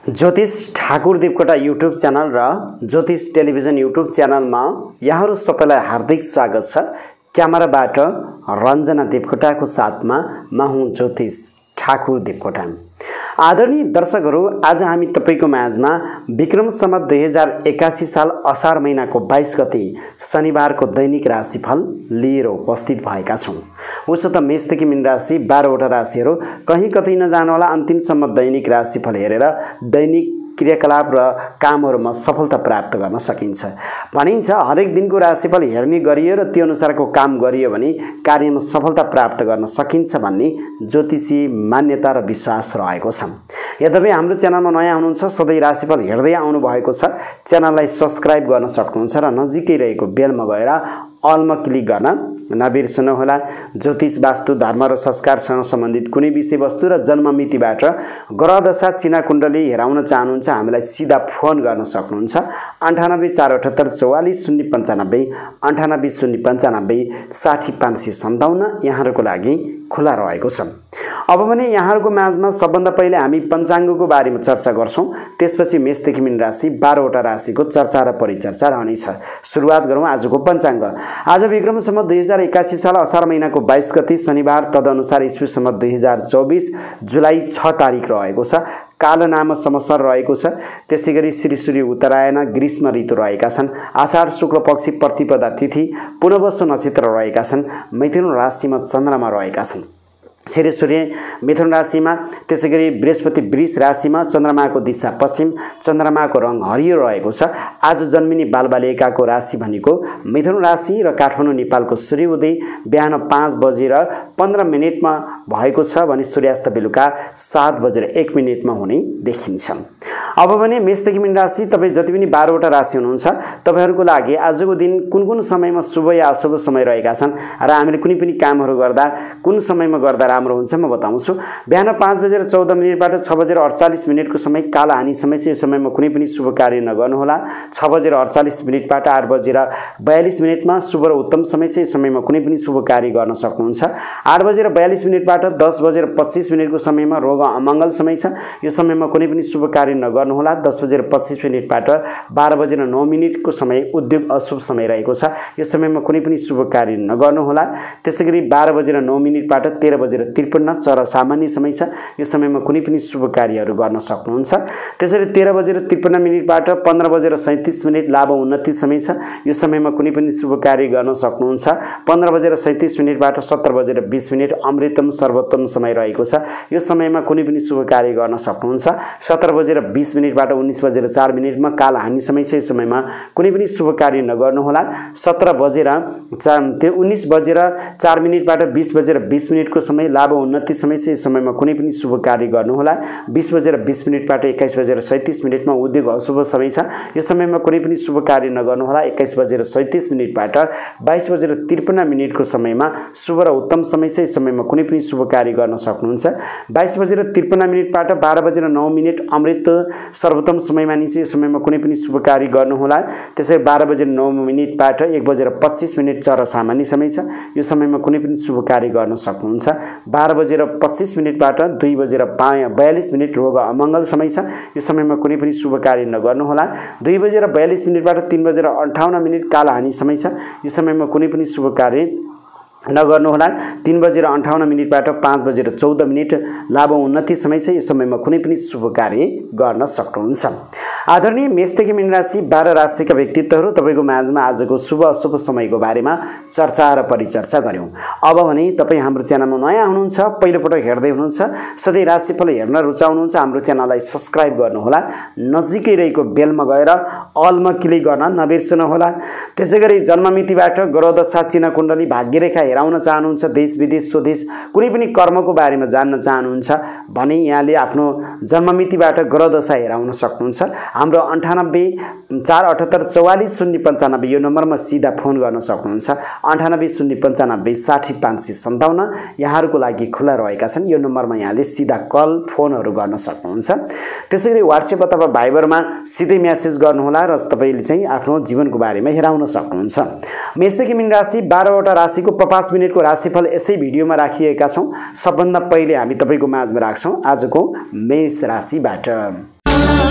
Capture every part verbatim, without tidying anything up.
ज्योतिष Thakur Devkota YouTube channel र ज्योतिष टेलिभिजन युट्युब च्यानलमा यहाँहरू सबैलाई हार्दिक स्वागत छ। क्यामेराबाट रञ्जना देवकोटाको साथमा म हुँ ज्योतिष ठाकुर देवकोटा। आदरणीय दर्शकहरू, आज हामी तपाईको माझमा विक्रम सम्वत दुई हजार एकासी साल असार महिनाको बाइस गते शनिबारको दैनिक राशिफल लिएर उपस्थित भएका छौं। उसो त मेषदेखि मीन राशि बाह्रवटा राशिहरू कहीँ कतै नजानुहोला, अन्तिमसम्म दैनिक राशिफल हेरेर दैनिक क्रियाकलाप र कामहरुमा सफलता प्राप्त गर्न सकिन्छ। भनिन्छ हरेक दिनको राशिफल हेर्ने गरियो र त्यो अनुसारको काम गरियो भने कार्यमा सफलता प्राप्त गर्न सकिन्छ भन्ने ज्योतिषी मान्यता र विश्वास रहेको छ। यद्यपि हाम्रो च्यानलमा नयाँ हुनुहुन्छ, सधैँ राशिफल हेर्दै आउनु भएको छ, च्यानललाई सब्स्क्राइब गर्न सक्नुहुन्छ र नजिकै रहेको बेलमा गएर अलमा क्लिक गर्न नबिर्सनुहोला। ज्योतिष, वास्तु, धर्म र संस्कारसँग सम्बन्धित कुनै विषयवस्तु र जन्ममितिबाट ग्रह दशा चिना कुण्डली हेराउन चाहनुहुन्छ, हामीलाई सिधा फोन गर्न सक्नुहुन्छ। अन्ठानब्बे चार अठहत्तर चौवालीस शून्य पन्चानब्बे अन्ठानब्बे शून्य पन्चानब्बे साठी पाँच सय सन्ताउन्न यहाँहरूको लागि खुला रहेको छ। अब भने यहाँहरूको माझमा सबभन्दा पहिले हामी पञ्चाङ्गको बारेमा चर्चा गर्छौं, त्यसपछि मेषदेखि मीन राशि बाह्रवटा राशिको चर्चा र परिचर्चा रहनेछ। सुरुवात गरौँ आजको पञ्चाङ्ग। आज विक्रम सम्वत दुई हजार एकासी साल असार महिनाको बाइस गते शनिबार, तदनुसार ईस्वी सम्वत दुई हजार चौबिस जुलाई छ तारिक रहेको छ। कालनाम संवत्सर रहेको छ। त्यसैगरी श्री सूर्य उत्तरायण ग्रीष्म ऋतु रहेका छन्। आषाढ शुक्ल पक्ष प्रतिपदा तिथि पुनर्वसु नक्षत्र रहेका छन्। मिथुन राशिमा चन्द्रमा रहेका छन्। श्री सूर्य मिथुन राशिमा, त्यसैगरी बृहस्पति वृष राशिमा, चन्द्रमाको दिशा पश्चिम, चन्द्रमाको रङ हरियो रहेको छ। आज जन्मिने बालबालिकाको राशि भनेको मिथुन राशि र काठमाडौँ नेपालको सूर्योदय बिहान पाँच बजेर पन्ध्र मिनटमा भएको छ भने सूर्यास्त बेलुका सात बजेर एक मिनटमा हुने देखिन्छ। अब भने मेषदेखि मीन राशि, तपाईँ जति पनि बाह्रवटा राशि हुनुहुन्छ, तपाईँहरूको लागि आजको दिन कुन कुन समयमा शुभ या अशुभ समय रहेका छन् र हामीले कुनै पनि कामहरू गर्दा कुन समयमा गर्दा राम्रो हुन्छ म बताउँछु। बिहान पाँच बजेर चौध मिनटबाट छ बजेर अडचालिस मिनटको समय काल हानि समय छ। यो समयमा कुनै पनि शुभ कार्य नगर्नुहोला। छ बजेर अडचालिस मिनटबाट आठ बजेर बयालिस मिनटमा शुभ र उत्तम समय छ। यो समयमा कुनै पनि शुभ कार्य गर्न सक्नुहुन्छ। आठ बजेर बयालिस मिनटबाट दस बजेर पच्चिस मिनटको समयमा रोग अमङ्गल समय छ। यो समयमा कुनै पनि शुभ कार्य नगर्नुहोला। दस बजेर पच्चिस मिनटबाट बाह्र बजेर नौ मिनटको समय उद्योग अशुभ समय रहेको छ। यो समयमा कुनै पनि शुभ कार्य नगर्नुहोला। त्यसैगरी बाह्र बजेर नौ मिनटबाट तेह्र बजेर त्रिपन्न चर सामान्य समय छ। यो समयमा कुनै पनि शुभ कार्यहरू गर्न सक्नुहुन्छ। त्यसरी तेह्र बजेर त्रिपन्न मिनटबाट पन्ध्र बजेर सैँतिस मिनट लाभ उन्नति समय छ। यो समयमा कुनै पनि शुभ कार्य गर्न सक्नुहुन्छ। पन्ध्र बजेर सैँतिस मिनटबाट सत्र बजेर बिस मिनट अमृतम सर्वोत्तम समय रहेको छ। यो समयमा कुनै पनि शुभ कार्य गर्न सक्नुहुन्छ। सत्र बजेर बिस मिनटबाट उन्नाइस बजेर चार मिनटमा काल हानि समय छ। यो समयमा कुनै पनि शुभ कार्य नगर्नुहोला। सत्र बजेर चार त्यो उन्नाइस बजेर चार मिनटबाट बिस बजेर बिस मिनटको समय लाभ उन्नति समय छ। यस समयमा कुनै पनि शुभ कार्य गर्नुहोला। बिस बजेर बिस मिनटबाट एक्काइस बजेर सैँतिस मिनटमा उद्योग अशुभ समय छ। यो समयमा कुनै पनि शुभ कार्य नगर्नुहोला। एक्काइस बजेर सैँतिस मिनटबाट बाइस बजेर त्रिपन्न मिनटको समयमा शुभ र उत्तम समय छ। यस समयमा कुनै पनि शुभ कार्य गर्न सक्नुहुन्छ। बाइस बजेर त्रिपन्न मिनटबाट बाह्र बजेर नौ मिनट अमृत सर्वोत्तम समय मानिन्छ। यो समयमा कुनै पनि शुभ कार्य गर्नुहोला। त्यसै बाह्र बजेर नौ मिनटबाट एक बजेर पच्चिस मिनट चर सामान्य समय छ। यो समयमा कुनै पनि शुभ कार्य गर्न सक्नुहुन्छ। बाह्र बजेर पच्चिस मिनटबाट दुई बजेर बयालिस मिनट रोग अमङ्गल समय छ। यो समयमा कुनै पनि शुभ कार्य नगर्नुहोला। दुई बजेर बयालिस मिनटबाट तीन बजेर अन्ठाउन्न मिनट काल हानि समय छ। यो समयमा कुनै पनि शुभ कार्य नगर्नुहोला। तीन बजेर अन्ठाउन्न मिनटबाट पाँच बजेर चौध मिनट लाभ उन्नति समय छ। यो समयमा कुनै पनि शुभ कार्य गर्न सक्नुहुन्छ। आदरणीय मेषदेखि मीन राशि बाह्र राशिका व्यक्तित्वहरू, तपाईँको माझमा आजको शुभ अशुभ समयको बारेमा चर्चा र परिचर्चा गर्यौं। अब भने तपाईँ हाम्रो च्यानलमा नयाँ हुनुहुन्छ, पहिलोपटक हेर्दै हुनुहुन्छ, सधैँ राशिफल हेर्न रुचाउनुहुन्छ, हाम्रो च्यानललाई सब्स्क्राइब गर्नुहोला। नजिकै रहेको बेलमा गएर अलमा क्लिक गर्न नबिर्सनुहोला। त्यसैगरी जन्ममितिबाट ग्रह दशा चिना कुण्डली भाग्यरेखा हेराउन चाहनुहुन्छ, देश विदेश स्वदेश कुनै पनि कर्मको बारेमा जान्न चाहनुहुन्छ भने यहाँले आफ्नो जन्ममितिबाट ग्रह दशा हेराउन सक्नुहुन्छ। हाम्रो अन्ठानब्बे चार अठहत्तर चौवालीस शून्य पन्चानब्बे यो नम्बरमा सिधा फोन गर्न सक्नुहुन्छ। अन्ठानब्बे शून्य पन्चानब्बे साठी पाँच सय सन्ताउन्न यहाँहरूको लागि खुला रहेका छन्। यो नम्बरमा यहाँले सिधा कल फोनहरू गर्न सक्नुहुन्छ। त्यसैगरी वाट्सएप अथवा भाइबरमा सिधै म्यासेज गर्नुहोला र तपाईँले चाहिँ आफ्नो जीवनको बारेमा हेराउन सक्नुहुन्छ। मेषदेखि मीन राशि बाह्रवटा राशिको पचास मिनटको राशिफल यसै भिडियोमा राखिएका छौं। सबभन्दा पहिले हामी तपाईको माझमा राख्छौं आजको मेष राशिबाट।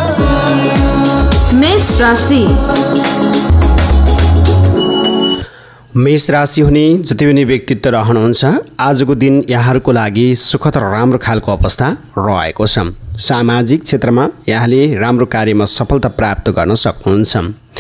मेष राशि मेष राशि हुने जति पनि व्यक्तित्व रहनुहुन्छ आजको दिन यहाँहरूको लागि सुखद र राम्रो खालको अवस्था रहेको छ। सामाजिक क्षेत्रमा यहाँले राम्रो कार्यमा सफलता प्राप्त गर्न सक्नुहुन्छ।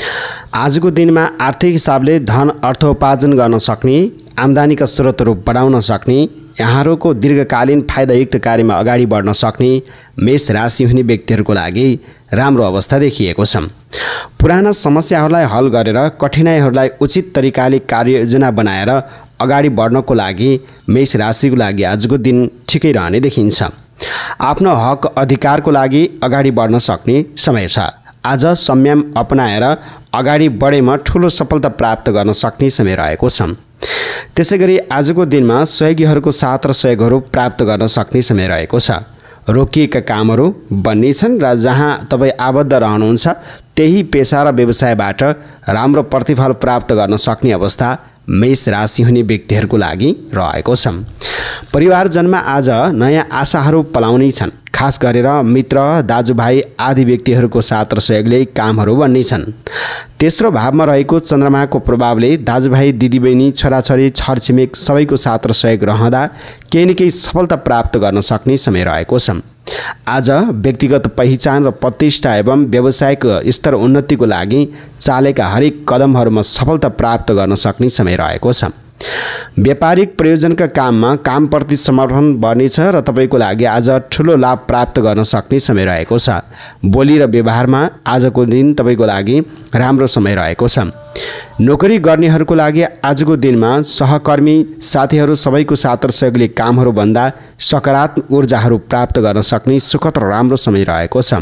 आजको दिनमा आर्थिक हिसाबले धन अर्थोपार्जन गर्न सक्ने, आम्दानीका स्रोतहरू बढाउन सक्ने, यहाँहरूको दीर्घकालीन फाइदायुक्त कार्यमा अगाडि बढ्न सक्ने मेष राशि हुने व्यक्तिहरूको लागि राम्रो अवस्था देखिएको छ। पुराना समस्याहरूलाई हल गरेर कठिनाइहरूलाई उचित तरिकाले कार्ययोजना बनाएर अगाडि बढ्नको लागि मेष राशिको लागि आजको दिन ठिकै रहने देखिन्छ। आफ्नो हक अधिकारको लागि अगाडि बढ्न सक्ने समय छ। आज संयम अपनाएर अगाडि बढेमा ठुलो सफलता प्राप्त गर्न सक्ने समय रहेको छ। त्यसैगरी आजको दिनमा सहयोगीहरूको साथ र सहयोगहरू प्राप्त गर्न सक्ने समय रहेको छ। रोकिएका कामहरू बन्नेछन् र जहाँ तपाईँ आबद्ध रहनुहुन्छ त्यही पेसा र व्यवसायबाट राम्रो प्रतिफल प्राप्त गर्न सक्ने अवस्था मेष राशि हुने व्यक्तिहरूको लागि रहेको छ। परिवारजनमा आज नयाँ आशाहरू पलाउने छन्। खास गरेर मित्र, दाजुभाइ आदि व्यक्तिहरूको साथ र सहयोगले कामहरू बन्नेछन्। तेस्रो भावमा रहेको चन्द्रमाको प्रभावले दाजुभाइ, दिदीबहिनी, छोराछोरी, छरछिमेक सबैको साथ र सहयोग रहँदा केही न केही सफलता प्राप्त गर्न सक्ने समय रहेको छ। आज व्यक्तिगत पहिचान र प्रतिष्ठा एवं व्यावसायिक स्तर उन्नतिको लागि चालेका हरेक कदमहरूमा सफलता प्राप्त गर्न सक्ने समय रहेको छ। व्यापारिक प्रयोजनका काममा कामप्रति समर्पण बढ्नेछ र तपाईँको लागि आज ठुलो लाभ प्राप्त गर्न सक्ने समय रहेको छ। बोली र व्यवहारमा आजको दिन तपाईँको लागि राम्रो समय रहेको छ। नोकरी गर्नेहरूको लागि आजको दिनमा सहकर्मी, साथीहरू सबैको साथ र सहयोगले कामहरू भन्दा सकारात्मक ऊर्जाहरू प्राप्त गर्न सक्ने सुखद र राम्रो समय रहेको छ।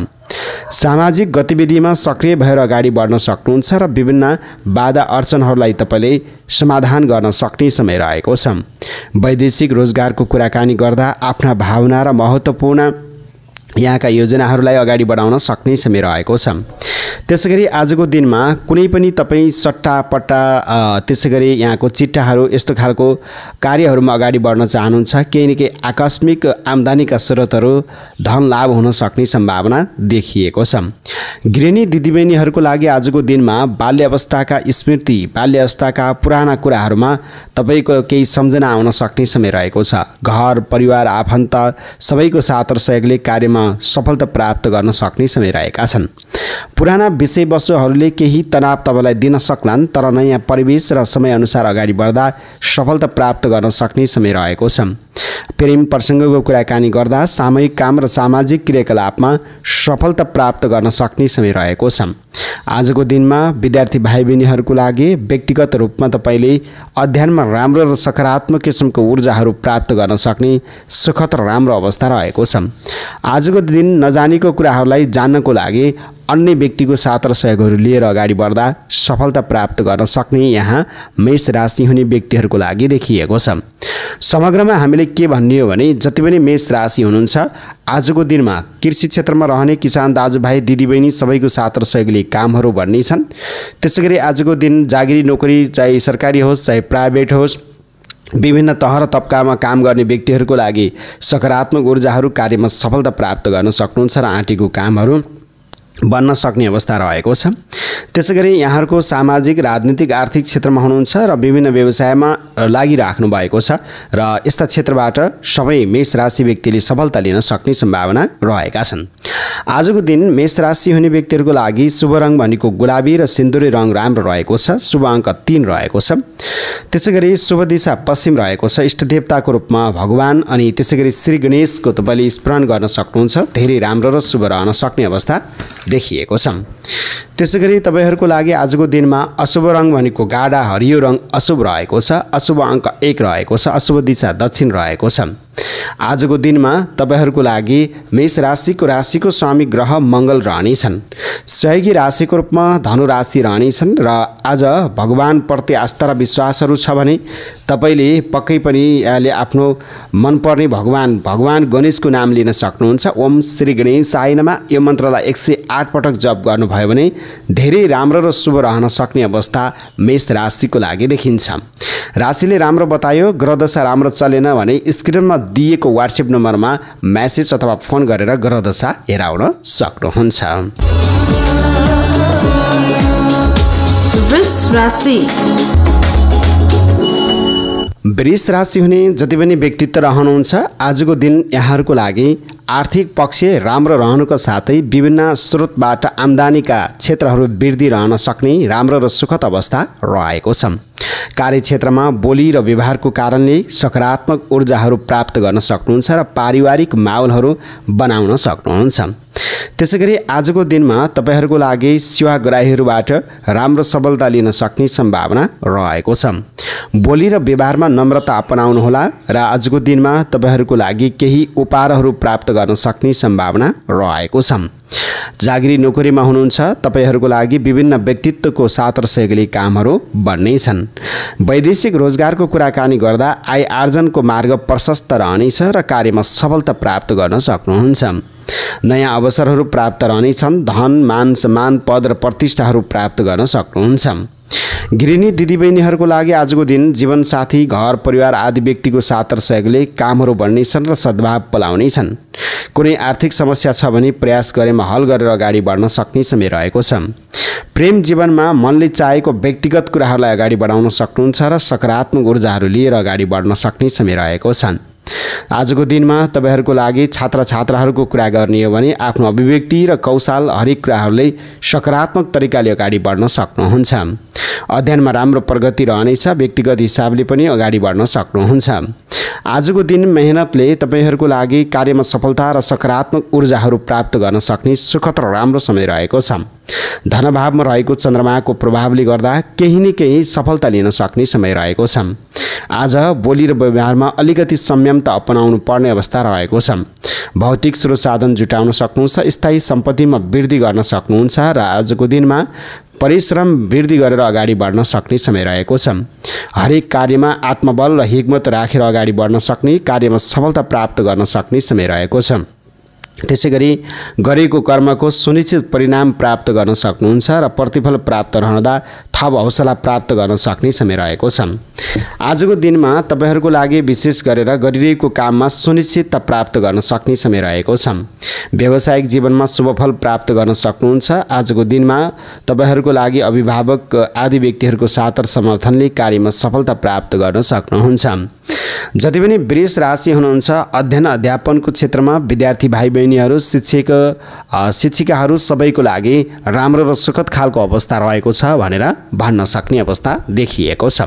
सामाजिक गतिविधिमा सक्रिय भएर अगाडि बढ्न सक्नुहुन्छ र विभिन्न बाधा अडचनहरूलाई तपाईँले समाधान गर्न सक्ने समय रहेको छ। वैदेशिक रोजगारको कुराकानी गर्दा आफ्ना भावना र महत्त्वपूर्ण यहाँका योजनाहरूलाई अगाडि बढाउन सक्ने समय रहेको छ। त्यसैगरी आजको दिनमा कुनै पनि तपाईँ सट्टापट्टा त्यसैगरी यहाँको चिट्ठाहरू यस्तो खालको कार्यहरूमा अगाडि बढ्न चाहनुहुन्छ, केही न केही आकस्मिक आम्दानीका स्रोतहरू धन लाभ हुन सक्ने सम्भावना देखिएको छ। गृहिणी दिदीबहिनीहरूको लागि आजको दिनमा बाल्य अवस्थाका स्मृति, बाल्य अवस्थाका पुराना कुराहरूमा तपाईँको केही सम्झना आउन सक्ने समय रहेको छ। घर परिवार आफन्त सबैको साथ र सहयोगले कार्यमा सफलता प्राप्त गर्न सक्ने समय रहेका छन्। पुराना विषयवस्तुहरूले केही तनाव तपाईँलाई दिन सक्लान्, तर नयाँ परिवेश र समयअनुसार अगाडि बढ्दा सफलता प्राप्त गर्न सक्ने समय रहेको छ। प्रेम प्रसङ्गको कुराकानी गर्दा सामूहिक काम र सामाजिक क्रियाकलापमा सफलता प्राप्त गर्न सक्ने समय रहेको छ। आजको दिनमा विद्यार्थी भाइ बहिनीहरूको लागि व्यक्तिगत रूपमा तपाईँले अध्ययनमा राम्रो र सकारात्मक किसिमको ऊर्जाहरू प्राप्त गर्न सक्ने सुखद र राम्रो अवस्था रहेको छ। आजको दिन नजानेको कुराहरूलाई जान्नको लागि अन्य व्यक्तिको साथ र सहयोगहरू लिएर अगाडि बढ्दा सफलता प्राप्त गर्न सक्ने यहाँ मेष राशि हुने व्यक्तिहरूको लागि देखिएको छ। समग्रमा हामीले के भन्ने हो भने जति पनि मेष राशि हुनुहुन्छ आजको दिनमा कृषि क्षेत्रमा रहने किसान दाजुभाइ दिदीबहिनी सबैको साथ र सहयोगले कामहरू बढ्ने छन्। त्यसैगरी आजको दिन जागिरी नोकरी चाहे सरकारी होस् चाहे प्राइभेट होस्, विभिन्न तह र तबकामा काम गर्ने व्यक्तिहरूको लागि सकारात्मक ऊर्जाहरू कार्यमा सफलता प्राप्त गर्न सक्नुहुन्छ र आँटेको कामहरू बन्न सक्ने अवस्था रहेको छ। त्यसैगरी यहाँहरूको सामाजिक, राजनीतिक, आर्थिक क्षेत्रमा हुनुहुन्छ र विभिन्न व्यवसायमा लागिराख्नु भएको छ र यस्ता क्षेत्रबाट सबै मेष राशि व्यक्तिले सफलता लिन सक्ने सम्भावना रहेका छन्। आजको दिन मेष राशि हुने व्यक्तिहरूको लागि शुभ रङ भनेको गुलाबी र सिन्दुरी रङ राम्रो रहेको छ। शुभ अङ्क तीन रहेको छ। त्यसैगरी शुभ दिशा पश्चिम रहेको छ। इष्टदेवताको रूपमा भगवान अनि त्यसैगरी श्री गणेशको तपाईँले स्मरण गर्न सक्नुहुन्छ। धेरै राम्रो र शुभ रहन सक्ने अवस्था देखिएको छ। त्यसैगरी तपाईँहरूको लागि आजको दिनमा अशुभ रङ भनेको गाढा हरियो रङ अशुभ रहेको छ। अशुभ अङ्क एक रहेको छ। अशुभ दिशा दक्षिण रहेको छ। आजको दिनमा तपाईँहरूको लागि मेष राशिको राशिको स्वामी ग्रह मङ्गल रहनेछन्। सहयोगी राशिको रूपमा धनु राशि रहनेछन् र आज भगवानप्रति आस्था र विश्वासहरू छ भने तपाईँले पक्कै पनि यहाँले आफ्नो मनपर्ने भगवान भगवान गणेशको नाम लिन सक्नुहुन्छ। ओम श्री गणेशाय नमः यो मन्त्रलाई एक सय आठ पटक जप गर्नुभयो भने धेरै राम्रो र शुभ रहन सक्ने अवस्था मेष राशिको लागि देखिन्छ। राशिले राम्रो बतायो, ग्रहदशा राम्रो चलेन भने स्क्रिनमा दिएको व्हाट्सएप नम्बरमा मेसेज अथवा फोन गरेर ग्रहदशा हेराउन सक्नुहुन्छ। वृष राशि वृष राशि हुने जति पनि व्यक्तित्व रहनुहुन्छ आजको दिन यहाँहरूको लागि आर्थिक पक्ष राम्रो रहनुको साथै विभिन्न स्रोतबाट आम्दानीका क्षेत्रहरू वृद्धि रहन सक्ने राम्रो र सुखद अवस्था रहेको छ। कार्यक्षेत्रमा बोली र व्यवहारको कारणले सकारात्मक ऊर्जाहरू प्राप्त गर्न सक्नुहुन्छ र पारिवारिक माहौलहरू बनाउन सक्नुहुन्छ। त्यसैगरी आजको दिनमा तपाईहरूको लागि सेवाग्राहीहरूबाट राम्रो सफलता लिन सक्ने सम्भावना रहेको छ। बोली र व्यवहारमा नम्रता अपनाउनुहोला र आजको दिनमा तपाईहरूको लागि केही उपहारहरू प्राप्त गर्न सक्ने सम्भावना रहेको छ। जागिरी नोकरीमा हुनुहुन्छ तपाईहरूको लागि विभिन्न व्यक्तित्वको साथ र सहयोगले कामहरू बढ्नेछन्। वैदेशिक रोजगारको कुराकानी गर्दा आय आर्जनको मार्ग प्रशस्त रहनेछ र कार्यमा सफलता प्राप्त गर्न सक्नुहुन्छ। नयाँ अवसरहरू प्राप्त रहनेछन्। धन मान सम्मान पद र प्रतिष्ठाहरू प्राप्त गर्न सक्नुहुन्छ। गृहिणी दिदीबहिनीहरूको लागि आजको दिन जीवनसाथी घर परिवार आदि व्यक्तिको साथ र सहयोगले कामहरू बढ्नेछन् र सद्भाव पलाउनेछन्। कुनै आर्थिक समस्या छ भने प्रयास गरेमा हल गरेर अगाडि बढ्न सक्ने समय रहेको छ। प्रेम जीवनमा मनले चाहेको व्यक्तिगत कुराहरूलाई अगाडि बढाउन सक्नुहुन्छ र सकारात्मक ऊर्जाहरू लिएर अगाडि बढ्न सक्ने समय रहेको छ। आजको दिनमा तपाईहरूको लागि छात्र छात्राहरूको कुरा गर्ने हो भने आफ्नो अभिव्यक्ति र कौशल हरेक कुराहरूले सकारात्मक तरिकाले अगाडि बढ्न सक्नुहुन्छ। अध्ययनमा राम्रो प्रगति रहनेछ। व्यक्तिगत हिसाबले पनि अगाडि बढ्न सक्नुहुन्छ। आजको दिन मेहनतले तपाईहरूको लागि कार्यमा सफलता र सकारात्मक ऊर्जाहरू प्राप्त गर्न सक्ने सुखद र राम्रो समय रहेको छ। धनभावमा रहेको चन्द्रमाको प्रभावले गर्दा केही न केही सफलता लिन सक्ने समय रहेको छ। आज बोली र व्यवहारमा अलिकति संयमता अपनाउनु पर्ने अवस्था रहेको छ। भौतिक स्रोत साधन जुटाउन सक्नुहुन्छ। स्थायी सम्पत्तिमा वृद्धि गर्न सक्नुहुन्छ र आजको दिनमा परिश्रम वृद्धि गरेर अगाडि बढ्न सक्ने समय रहेको छ। हरेक कार्यमा आत्मबल र हिम्मत राखेर अगाडि बढ्न सक्ने, कार्यमा सफलता प्राप्त गर्न सक्ने समय रहेको छ। त्यसैगरी गरेको कर्मको सुनिश्चित परिणाम प्राप्त गर्न सक्नुहुन्छ र प्रतिफल प्राप्त रहँदा थप हौसला प्राप्त गर्न सक्ने समय रहेको छ। आजको दिनमा तपाईहरूको लागि विशेष गरेर गरिरहेको काममा सुनिश्चितता प्राप्त गर्न सक्ने समय रहेको छ। व्यावसायिक जीवनमा शुभफल प्राप्त गर्न सक्नुहुन्छ। आजको दिनमा तपाईहरूको लागि अभिभावक आदि व्यक्तिहरूको साथ र समर्थनले कार्यमा सफलता प्राप्त गर्न सक्नुहुन्छ। जति पनि वृष राशि हुनुहुन्छ अध्ययन अध्यापनको क्षेत्रमा विद्यार्थी भाइ बहिनीहरू शिक्षक शिक्षिकाहरू सबैको लागि राम्रो र सुखद खालको अवस्था रहेको छ भनेर भन्न सक्ने अवस्था देखिएको छ।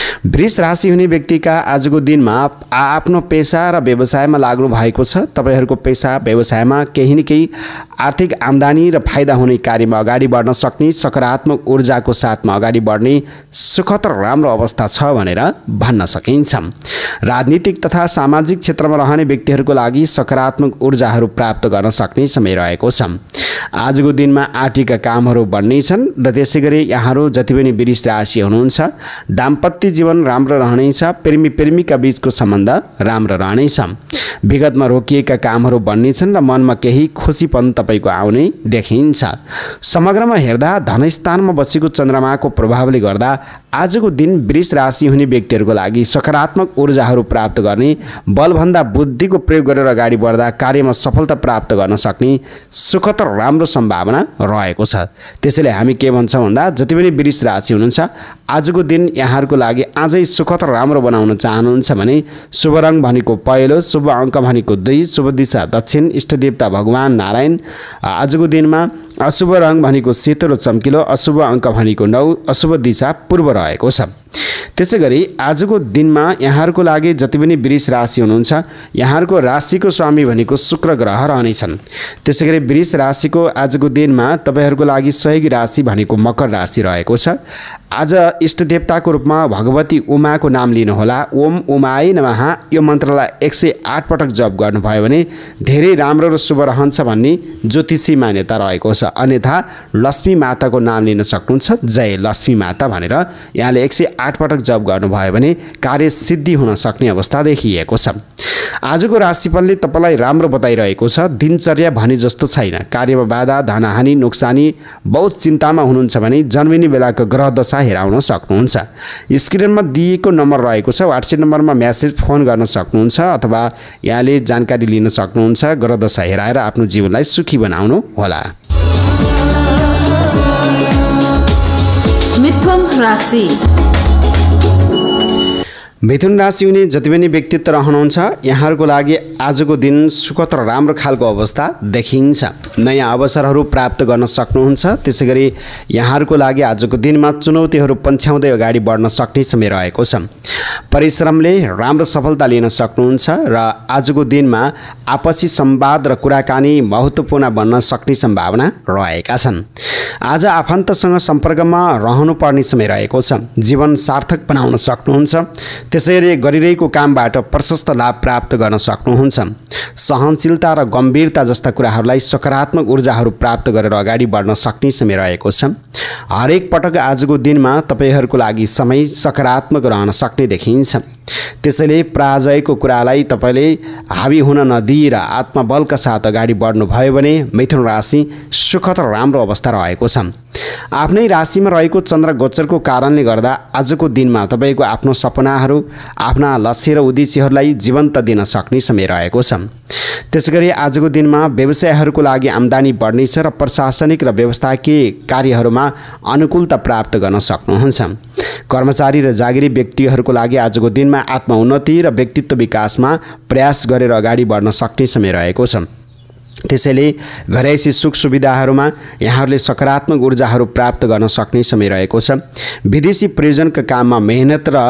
वृष राशि हुने व्यक्तिका आजको दिनमा आफ्नो पेसा र व्यवसायमा लाग्नु भएको छ। तपाईहरूको पेसा व्यवसायमा केही न केही आर्थिक आम्दानी र फाइदा हुने कार्यमा अगाडि बढ्न सक्ने, सकारात्मक ऊर्जाको साथमा अगाडि बढ्ने सुखद र राम्रो अवस्था छ भनेर भन्न सकिन्छ। राजनीतिक तथा सामाजिक क्षेत्रमा रहने व्यक्तिहरूको लागि सकारात्मक ऊर्जाहरू प्राप्त गर्न सक्ने समय रहेको छ। आजको दिनमा आर्थिक कामहरू बढ्नेछन् र त्यसैगरी यहाँहरू जति पनि वृष राशि हुनुहुन्छ दाम्पत्य जीवन राम्रो रहनेछ। प्रेमी प्रेमिका बीचको सम्बन्ध राम्रो रहनेछ। विगतमा रोकिएका कामहरू बढ्नेछन् र मनमा केही खुसीपन तपाईँको आउने देखिन्छ। समग्रमा हेर्दा धनस्थानमा बसेको चन्द्रमाको प्रभावले गर्दा आजको दिन वृष राशि हुने व्यक्तिहरूको लागि सकारात्मक ऊर्जाहरू प्राप्त गर्ने, बलभन्दा बुद्धिको प्रयोग गरेर अगाडि बढ्दा कार्यमा सफलता प्राप्त गर्न सक्ने सुखद र राम्रो सम्भावना रहेको छ। त्यसैले हामी के भन्छौँ भन्दा जति पनि वृष राशि हुनुहुन्छ आजको दिन यहाँहरूको लागि अझै सुखद र राम्रो बनाउन चाहनुहुन्छ भने शुभ रङ भनेको पहेँलो, शुभ अङ्क भनेको दुई, शुभ दिशा दक्षिण, इष्टदेवता भगवान नारायण। आजको दिनमा अशुभ रङ भनेको सेतो र चम्किलो, अशुभ अङ्क भनेको नौ, अशुभ दिशा पूर्व रहेको छ। त्यसैगरी आजको दिनमा यहाँहरूको लागि जति पनि वृष राशि हुनुहुन्छ यहाँहरूको राशिको स्वामी भनेको शुक्र ग्रह रहनेछन्। त्यसैगरी वृष राशिको आजको दिनमा तपाईहरूको लागि सहयोगी राशि भनेको मकर राशि रहेको छ। आज इष्ट देवताको रूपमा भगवती उमाको नाम लिनुहोला। ओम उमाय नमः यो मन्त्रलाई एक सय आठ पटक जप गर्नुभयो भने धेरै राम्रो र शुभ रहन्छ भन्ने ज्योतिषी मान्यता रहेको छ। अन्यथा लक्ष्मी माताको नाम लिन सक्नुहुन्छ, जय लक्ष्मी माता भनेर यहाँले एक सय आठ पटक जप गर्नुभयो भने कार्य सिद्धि हुन सक्ने अवस्था देखिएको छ। आजको राशिफलले तपाईँलाई राम्रो बताइरहेको छ। दिनचर्या भने जस्तो छैन। कार्यमा बाधा, धनहानि, नोक्सानी, बहुत चिन्तामा हुनुहुन्छ भने जन्मिने बेलाको ग्रह दशा हेराउन सक्नुहुन्छ। स्क्रिनमा दिएको नम्बर रहेको छ, व्हाट्सएप नम्बरमा म्यासेज फोन गर्न सक्नुहुन्छ अथवा यहाँले जानकारी लिन सक्नुहुन्छ। ग्रह दशा हेराएर आफ्नो जीवनलाई सुखी बनाउनु होला। मिथुन राशि। मिथुन राशि हुने जति पनि व्यक्तित्व रहनुहुन्छ यहाँहरूको लागि आजको दिन सुखद र राम्रो खालको अवस्था देखिन्छ। नयाँ अवसरहरू प्राप्त गर्न सक्नुहुन्छ। त्यसै गरी यहाँहरूको लागि आजको दिनमा चुनौतीहरू पन्छ्याउँदै अगाडि बढ्न सक्ने समय रहेको छ। परिश्रमले राम्रो सफलता लिन सक्नुहुन्छ र आजको दिनमा आपसी संवाद र कुराकानी महत्त्वपूर्ण बन्न सक्ने सम्भावना रहेका छन्। आज आफन्तसँग सम्पर्कमा रहनुपर्ने समय रहेको छ। जीवन सार्थक बनाउन सक्नुहुन्छ। त्यसैले गरिरहेको कामबाट प्रशस्त लाभ प्राप्त गर्न सक्नुहुन्छ। सहनशीलता र गम्भीरता जस्ता कुराहरूलाई सकारात्मक ऊर्जाहरू प्राप्त गरेर अगाडि बढ्न सक्ने समय रहेको छ। हरेक पटक आजको दिनमा तपाईँहरूको लागि समय सकारात्मक रहन सक्ने देखिन्छ। त्यसैले पराजयको कुरालाई तपाईँले हावी हुन नदिएर आत्मबलका साथ अगाडि बढ्नुभयो भने मिथुन राशि सुखद र राम्रो अवस्था रहेको छ। आफ्नै राशिमा रहेको चन्द्र गोचरको कारणले गर्दा आजको दिनमा तपाईँको आफ्नो सपनाहरू, आफ्ना लक्ष्य र उद्देश्यहरूलाई जीवन्त दिन सक्ने समय रहेको छ। त्यसै गरी आजको दिनमा व्यवसायहरूको लागि आम्दानी बढ्नेछ र प्रशासनिक र व्यवस्थाकीय कार्यहरूमा अनुकूलता प्राप्त गर्न सक्नुहुन्छ। कर्मचारी र जागिरी व्यक्तिहरूको लागि आजको दिनमा आत्मउन्नति र व्यक्तित्व विकासमा प्रयास गरेर अगाडि बढ्न सक्ने समय रहेको छ। त्यसैले घरैसी सुख सुविधाहरूमा यहाँहरूले सकारात्मक ऊर्जाहरू प्राप्त गर्न सक्ने समय रहेको छ। विदेशी प्रयोजनका काममा मेहनत र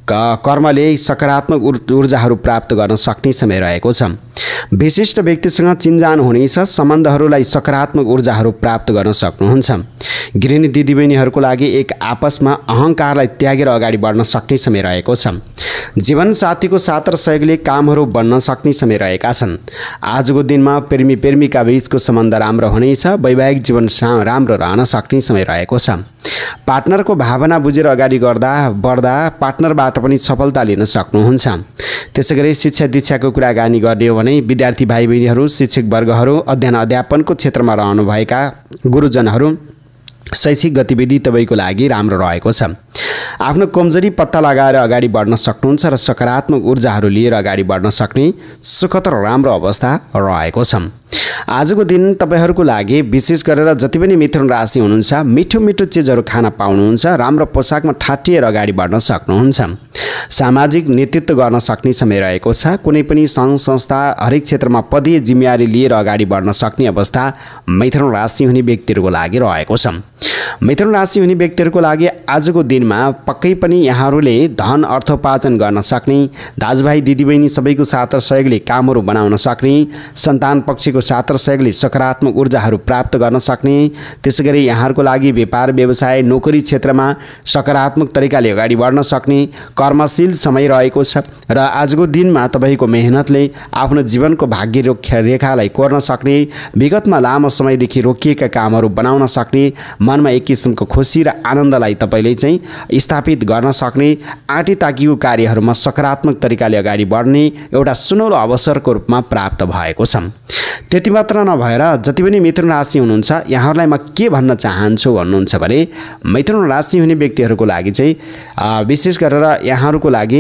कर्मले सकारात्मक ऊर्जाहरू प्राप्त गर्न सक्ने समय रहेको छ। विशिष्ट व्यक्तिसँग चिन्जान हुनेछ। सम्बन्धहरूलाई सकारात्मक ऊर्जाहरू प्राप्त गर्न सक्नुहुन्छ। गृहिणी दिदीबहिनीहरूको लागि एक आपसमा अहङ्कारलाई त्यागेर अगाडि बढ्न सक्ने समय रहेको छ। जीवनसाथीको साथ र सहयोगले कामहरू बन्न सक्ने समय रहेका छन्। आजको दिनमा प्रेमी प्रेमिका बीचको सम्बन्ध राम्रो हुनेछ। वैवाहिक जीवन राम्रो रहन सक्ने समय रहेको छ। पार्टनरको भावना बुझेर अगाडि गर्दा बढ्दा पार्टनरबाट पनि सफलता लिन सक्नुहुन्छ। त्यसै गरी शिक्षा दीक्षाको कुराकानी गर्ने हो भने विद्यार्थी भाइ बहिनीहरू, शिक्षक वर्गहरू, अध्ययन अध्यापनको क्षेत्रमा रहनुभएका गुरुजनहरू शैक्षिक गतिविधि तपाईँको लागि राम्रो रहेको छ। आफ्नो कमजोरी पत्ता लगाएर अगाडि बढ्न सक्नुहुन्छ र सकारात्मक ऊर्जाहरू लिएर अगाडि बढ्न सक्ने सुखद र राम्रो अवस्था रहेको छ। आजको दिन तपाईँहरूको लागि विशेष गरेर जति पनि मिथुन राशि हुनुहुन्छ मिठो मिठो चिजहरू खान पाउनुहुन्छ। राम्रो पोसाकमा ठाटिएर अगाडि बढ्न सक्नुहुन्छ। सामाजिक नेतृत्व गर्न सक्ने समय रहेको छ। कुनै पनि सङ्घ संस्था हरेक क्षेत्रमा पदीय जिम्मेवारी लिएर अगाडि बढ्न सक्ने अवस्था मिथुन राशि हुने व्यक्तिहरूको लागि रहेको छ। मिथुन राशि हुने व्यक्तिहरूको लागि आजको दिनमा पक्कै पनि यहाँहरूले धन अर्थोपार्जन गर्न सक्ने, दाजुभाइ दिदीबहिनी सबैको साथ र सहयोगले कामहरू बनाउन सक्ने, सन्तान पक्षको साथ र सहयोगले सकारात्मक ऊर्जाहरू प्राप्त गर्न सक्ने, त्यसै गरी यहाँहरूको लागि व्यापार व्यवसाय नोकरी क्षेत्रमा सकारात्मक तरिकाले अगाडि बढ्न सक्ने कर्मशील समय रहेको छ। र आजको दिनमा तपाईँको मेहनतले आफ्नो जीवनको भाग्य रेखालाई कोर्न सक्ने, विगतमा लामो समयदेखि रोकिएका कामहरू बनाउन सक्ने, मनमा एक किसिमको खुसी र आनन्दलाई तपाईँले चाहिँ स्थापित गर्न सक्ने, आँटी ताकिएको कार्यहरूमा सकारात्मक तरिकाले अगाडि बढ्ने एउटा सुनौलो अवसरको रूपमा प्राप्त भएको छ। त्यति मात्र नभएर जति पनि मिथुन राशि हुनुहुन्छ यहाँहरूलाई म के भन्न चाहन्छु भन्नुहुन्छ भने मिथुन राशि हुने व्यक्तिहरूको लागि चाहिँ विशेष गरेर यहाँहरूको लागि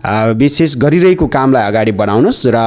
विशेष गरिरहेको कामलाई अगाडि बढाउनुहोस् र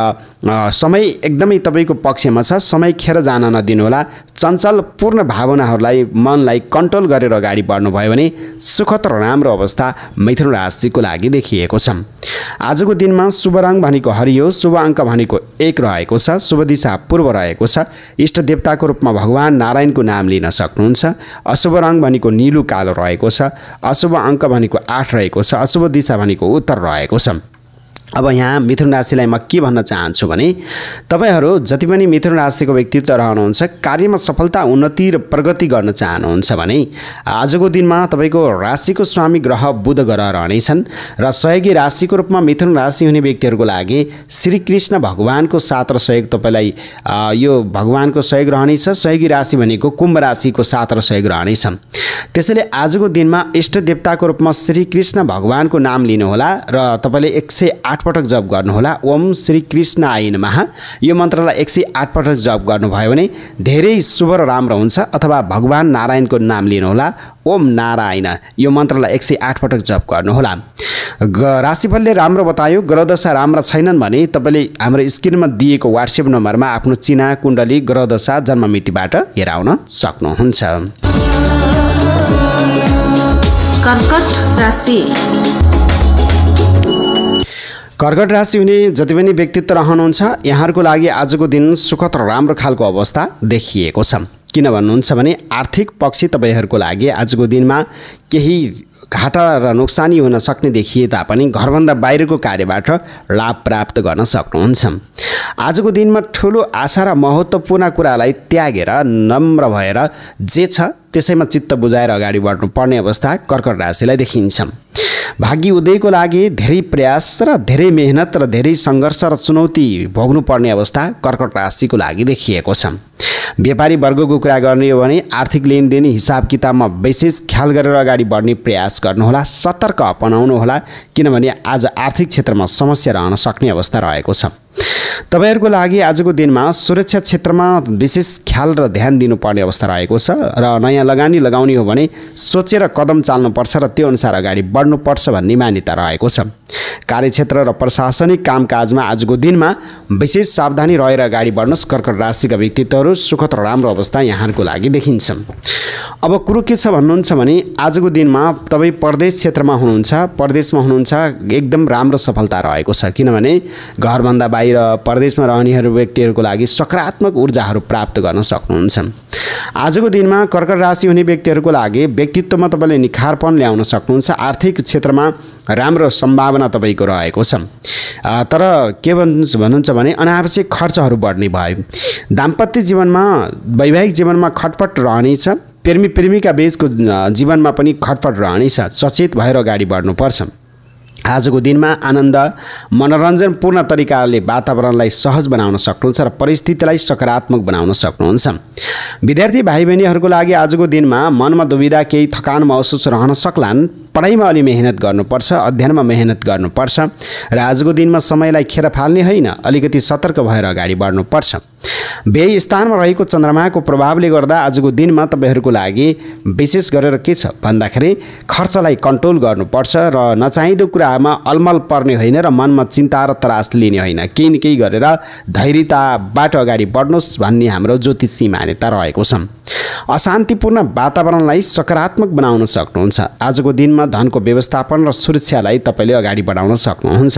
समय एकदमै तपाईँको पक्षमा छ। समय खेर जान नदिनुहोला। चञ्चल पूर्ण भावनाहरूलाई मनलाई कन्ट्रोल गरेर अगाडि बढ्नुभयो भने सुखद र राम्रो अवस्था मिथुन राशिको लागि देखिएको छ। आजको दिनमा शुभ रङ भनेको हरियो, शुभ अङ्क भनेको एक रहेको छ, शुभ दिशा पूर्व रहेको छ। इष्ट देवताको रूपमा भगवान नारायणको नाम लिन सक्नुहुन्छ। अशुभ रङ भनेको नीलो कालो रहेको छ। अशुभ अङ्क भनेको आठ रहेको छ। अशुभ दिशा भनेको उत्तर रहेको छ। अब यहाँ मिथुन राशिलाई म के भन्न चाहन्छु भने तपाईहरू जति पनि मिथुन राशिको व्यक्तित्व रहनुहुन्छ, कार्यमा सफलता, उन्नति र प्रगति गर्न चाहनुहुन्छ भने आजको दिनमा तपाईको राशिको स्वामी ग्रह बुध ग्रह रहनेछन् र सहयोगी राशिको रूपमा मिथुन राशि हुने व्यक्तिहरूको लागि श्री कृष्ण भगवानको साथ र सहयोग तपाईलाई यो भगवानको सहयोग रहनेछ। सहयोगी राशि भनेको कुम्भ राशिको साथ र सहयोग रहनेछ। त्यसैले आजको दिनमा इष्ट देवताको रूपमा श्री कृष्ण भगवानको नाम लिनुहोला र तपाईले एक सय आठ पटक जप गर्नुहोला। ओम श्री कृष्ण आय नमः यो मन्त्रलाई एक सय आठ पटक जप गर्नुभयो भने धेरै शुभ र राम्रो हुन्छ। अथवा भगवान नारायणको नाम लिनुहोला। ओम नारायण यो मन्त्रलाई एक सय आठ पटक जप गर्नुहोला। राशिफलले राम्रो बतायो, ग्रहदशा राम्रा छैनन् भने तपाईले हाम्रो स्क्रिनमा दिएको वाट्सएप नम्बरमा आफ्नो चिना कुण्डली ग्रहदशा जन्ममितिबाट हेराउन सक्नुहुन्छ। कर्कट राशि कर्कट राशि हुने जति पनि व्यक्तित्व रहनुहुन्छ यहाँहरूको लागि आजको दिन सुखद र राम्रो खालको अवस्था देखिएको छ। किन भन्नुहुन्छ भने आर्थिक पक्ष तपाईहरूको लागि आजको दिनमा केही घाटा र नोक्सानी हुन सक्ने देखिए तापनि घरभन्दा बाहिरको कार्यबाट लाभ प्राप्त गर्न सक्नुहुन्छ। आजको दिनमा ठुलो आशा र महत्त्वपूर्ण कुरालाई त्यागेर नम्र भएर जे छ त्यसैमा चित्त बुझाएर अगाडि बढ्नुपर्ने अवस्था कर्कट राशिलाई देखिन्छ। भाग्य उदयको लागि धेरै प्रयास र धेरै मेहनत र धेरै सङ्घर्ष र चुनौती भोग्नुपर्ने अवस्था कर्कट राशिको लागि देखिएको छ। व्यापारी वर्गको कुरा गर्ने हो भने आर्थिक लेनदेन हिसाब किताबमा विशेष ख्याल गरेर अगाडि बढ्ने प्रयास गर्नुहोला। सतर्क अपनाउनुहोला किनभने आज आर्थिक क्षेत्रमा समस्या रहन सक्ने अवस्था रहेको छ। तपाईहरूको लागि आजको दिनमा सुरक्षा क्षेत्रमा विशेष ख्याल र ध्यान दिनुपर्ने अवस्था रहेको छ र नयाँ लगानी लगाउने हो भने सोचेर कदम चाल्नुपर्छ र त्यो अनुसार अगाडि बढ्नुपर्छ भन्ने मान्यता रहेको छ। कार्यक्षेत्र र प्रशासनिक कामकाजमा आजको दिनमा विशेष सावधानी रहेर अगाडि बढ्नुहोस्। कर्कट राशिका व्यक्तित्वहरू सुखद र राम्रो अवस्था यहाँहरूको लागि देखिन्छ। अब कुरो के छ भन्नुहुन्छ भने आजको दिनमा तपाईँ परदेश क्षेत्रमा हुनुहुन्छ, परदेशमा हुनुहुन्छ, एकदम राम्रो सफलता रहेको छ। किनभने घरभन्दा बाहिर परदेशमा रहनेहरू व्यक्तिहरूको लागि सकारात्मक ऊर्जाहरू प्राप्त गर्न सक्नुहुन्छ। आजको दिनमा कर्कट राशि हुने व्यक्तिहरूको लागि व्यक्तित्वमा तपाईँले निखारपन ल्याउन सक्नुहुन्छ। आर्थिक क्षेत्रमा राम्रो सम्भावना तपाईँको रहेको छ। तर के भन्नु भन्नुहुन्छ भने अनावश्यक खर्चहरू बढ्ने भयो। दाम्पत्य जीवनमा वैवाहिक जीवनमा खटपट रहनेछ। प्रेमी प्रेमिका बीचको जीवनमा पनि खटपट रहनेछ। सचेत भएर अगाडि बढ्नुपर्छ। आजको दिनमा आनन्द मनोरञ्जनपूर्ण तरिकाले वातावरणलाई सहज बनाउन सक्नुहुन्छ र परिस्थितिलाई सकारात्मक बनाउन सक्नुहुन्छ। विद्यार्थी भाइ बहिनीहरूको लागि आजको दिनमा मनमा दुविधा केही थकान महसुस रहन सक्लान्। पढाइमा अलि मेहनत गर्नुपर्छ, अध्ययनमा मेहनत गर्नुपर्छ र आजको दिनमा समयलाई खेर फाल्ने होइन, अलिकति सतर्क भएर अगाडि बढ्नुपर्छ। व्यय स्थानमा रहेको चन्द्रमाको प्रभावले गर्दा आजको दिनमा तपाईहरूको लागि विशेष गरेर के छ भन्दाखेरि खर्चलाई कन्ट्रोल गर्नुपर्छ र नचाहिँदो कुरामा अलमल पर्ने होइन र मनमा चिन्ता र त्रास लिने होइन। केही न केही गरेर धैर्यताबाट अगाडि बढ्नुहोस् भन्ने हाम्रो ज्योतिषी मान्यता रहेको छ। अशान्तिपूर्ण वातावरणलाई सकारात्मक बनाउन सक्नुहुन्छ। आजको दिनमा धनको व्यवस्थापन र सुरक्षालाई तपाईँले अगाडि बढाउन सक्नुहुन्छ।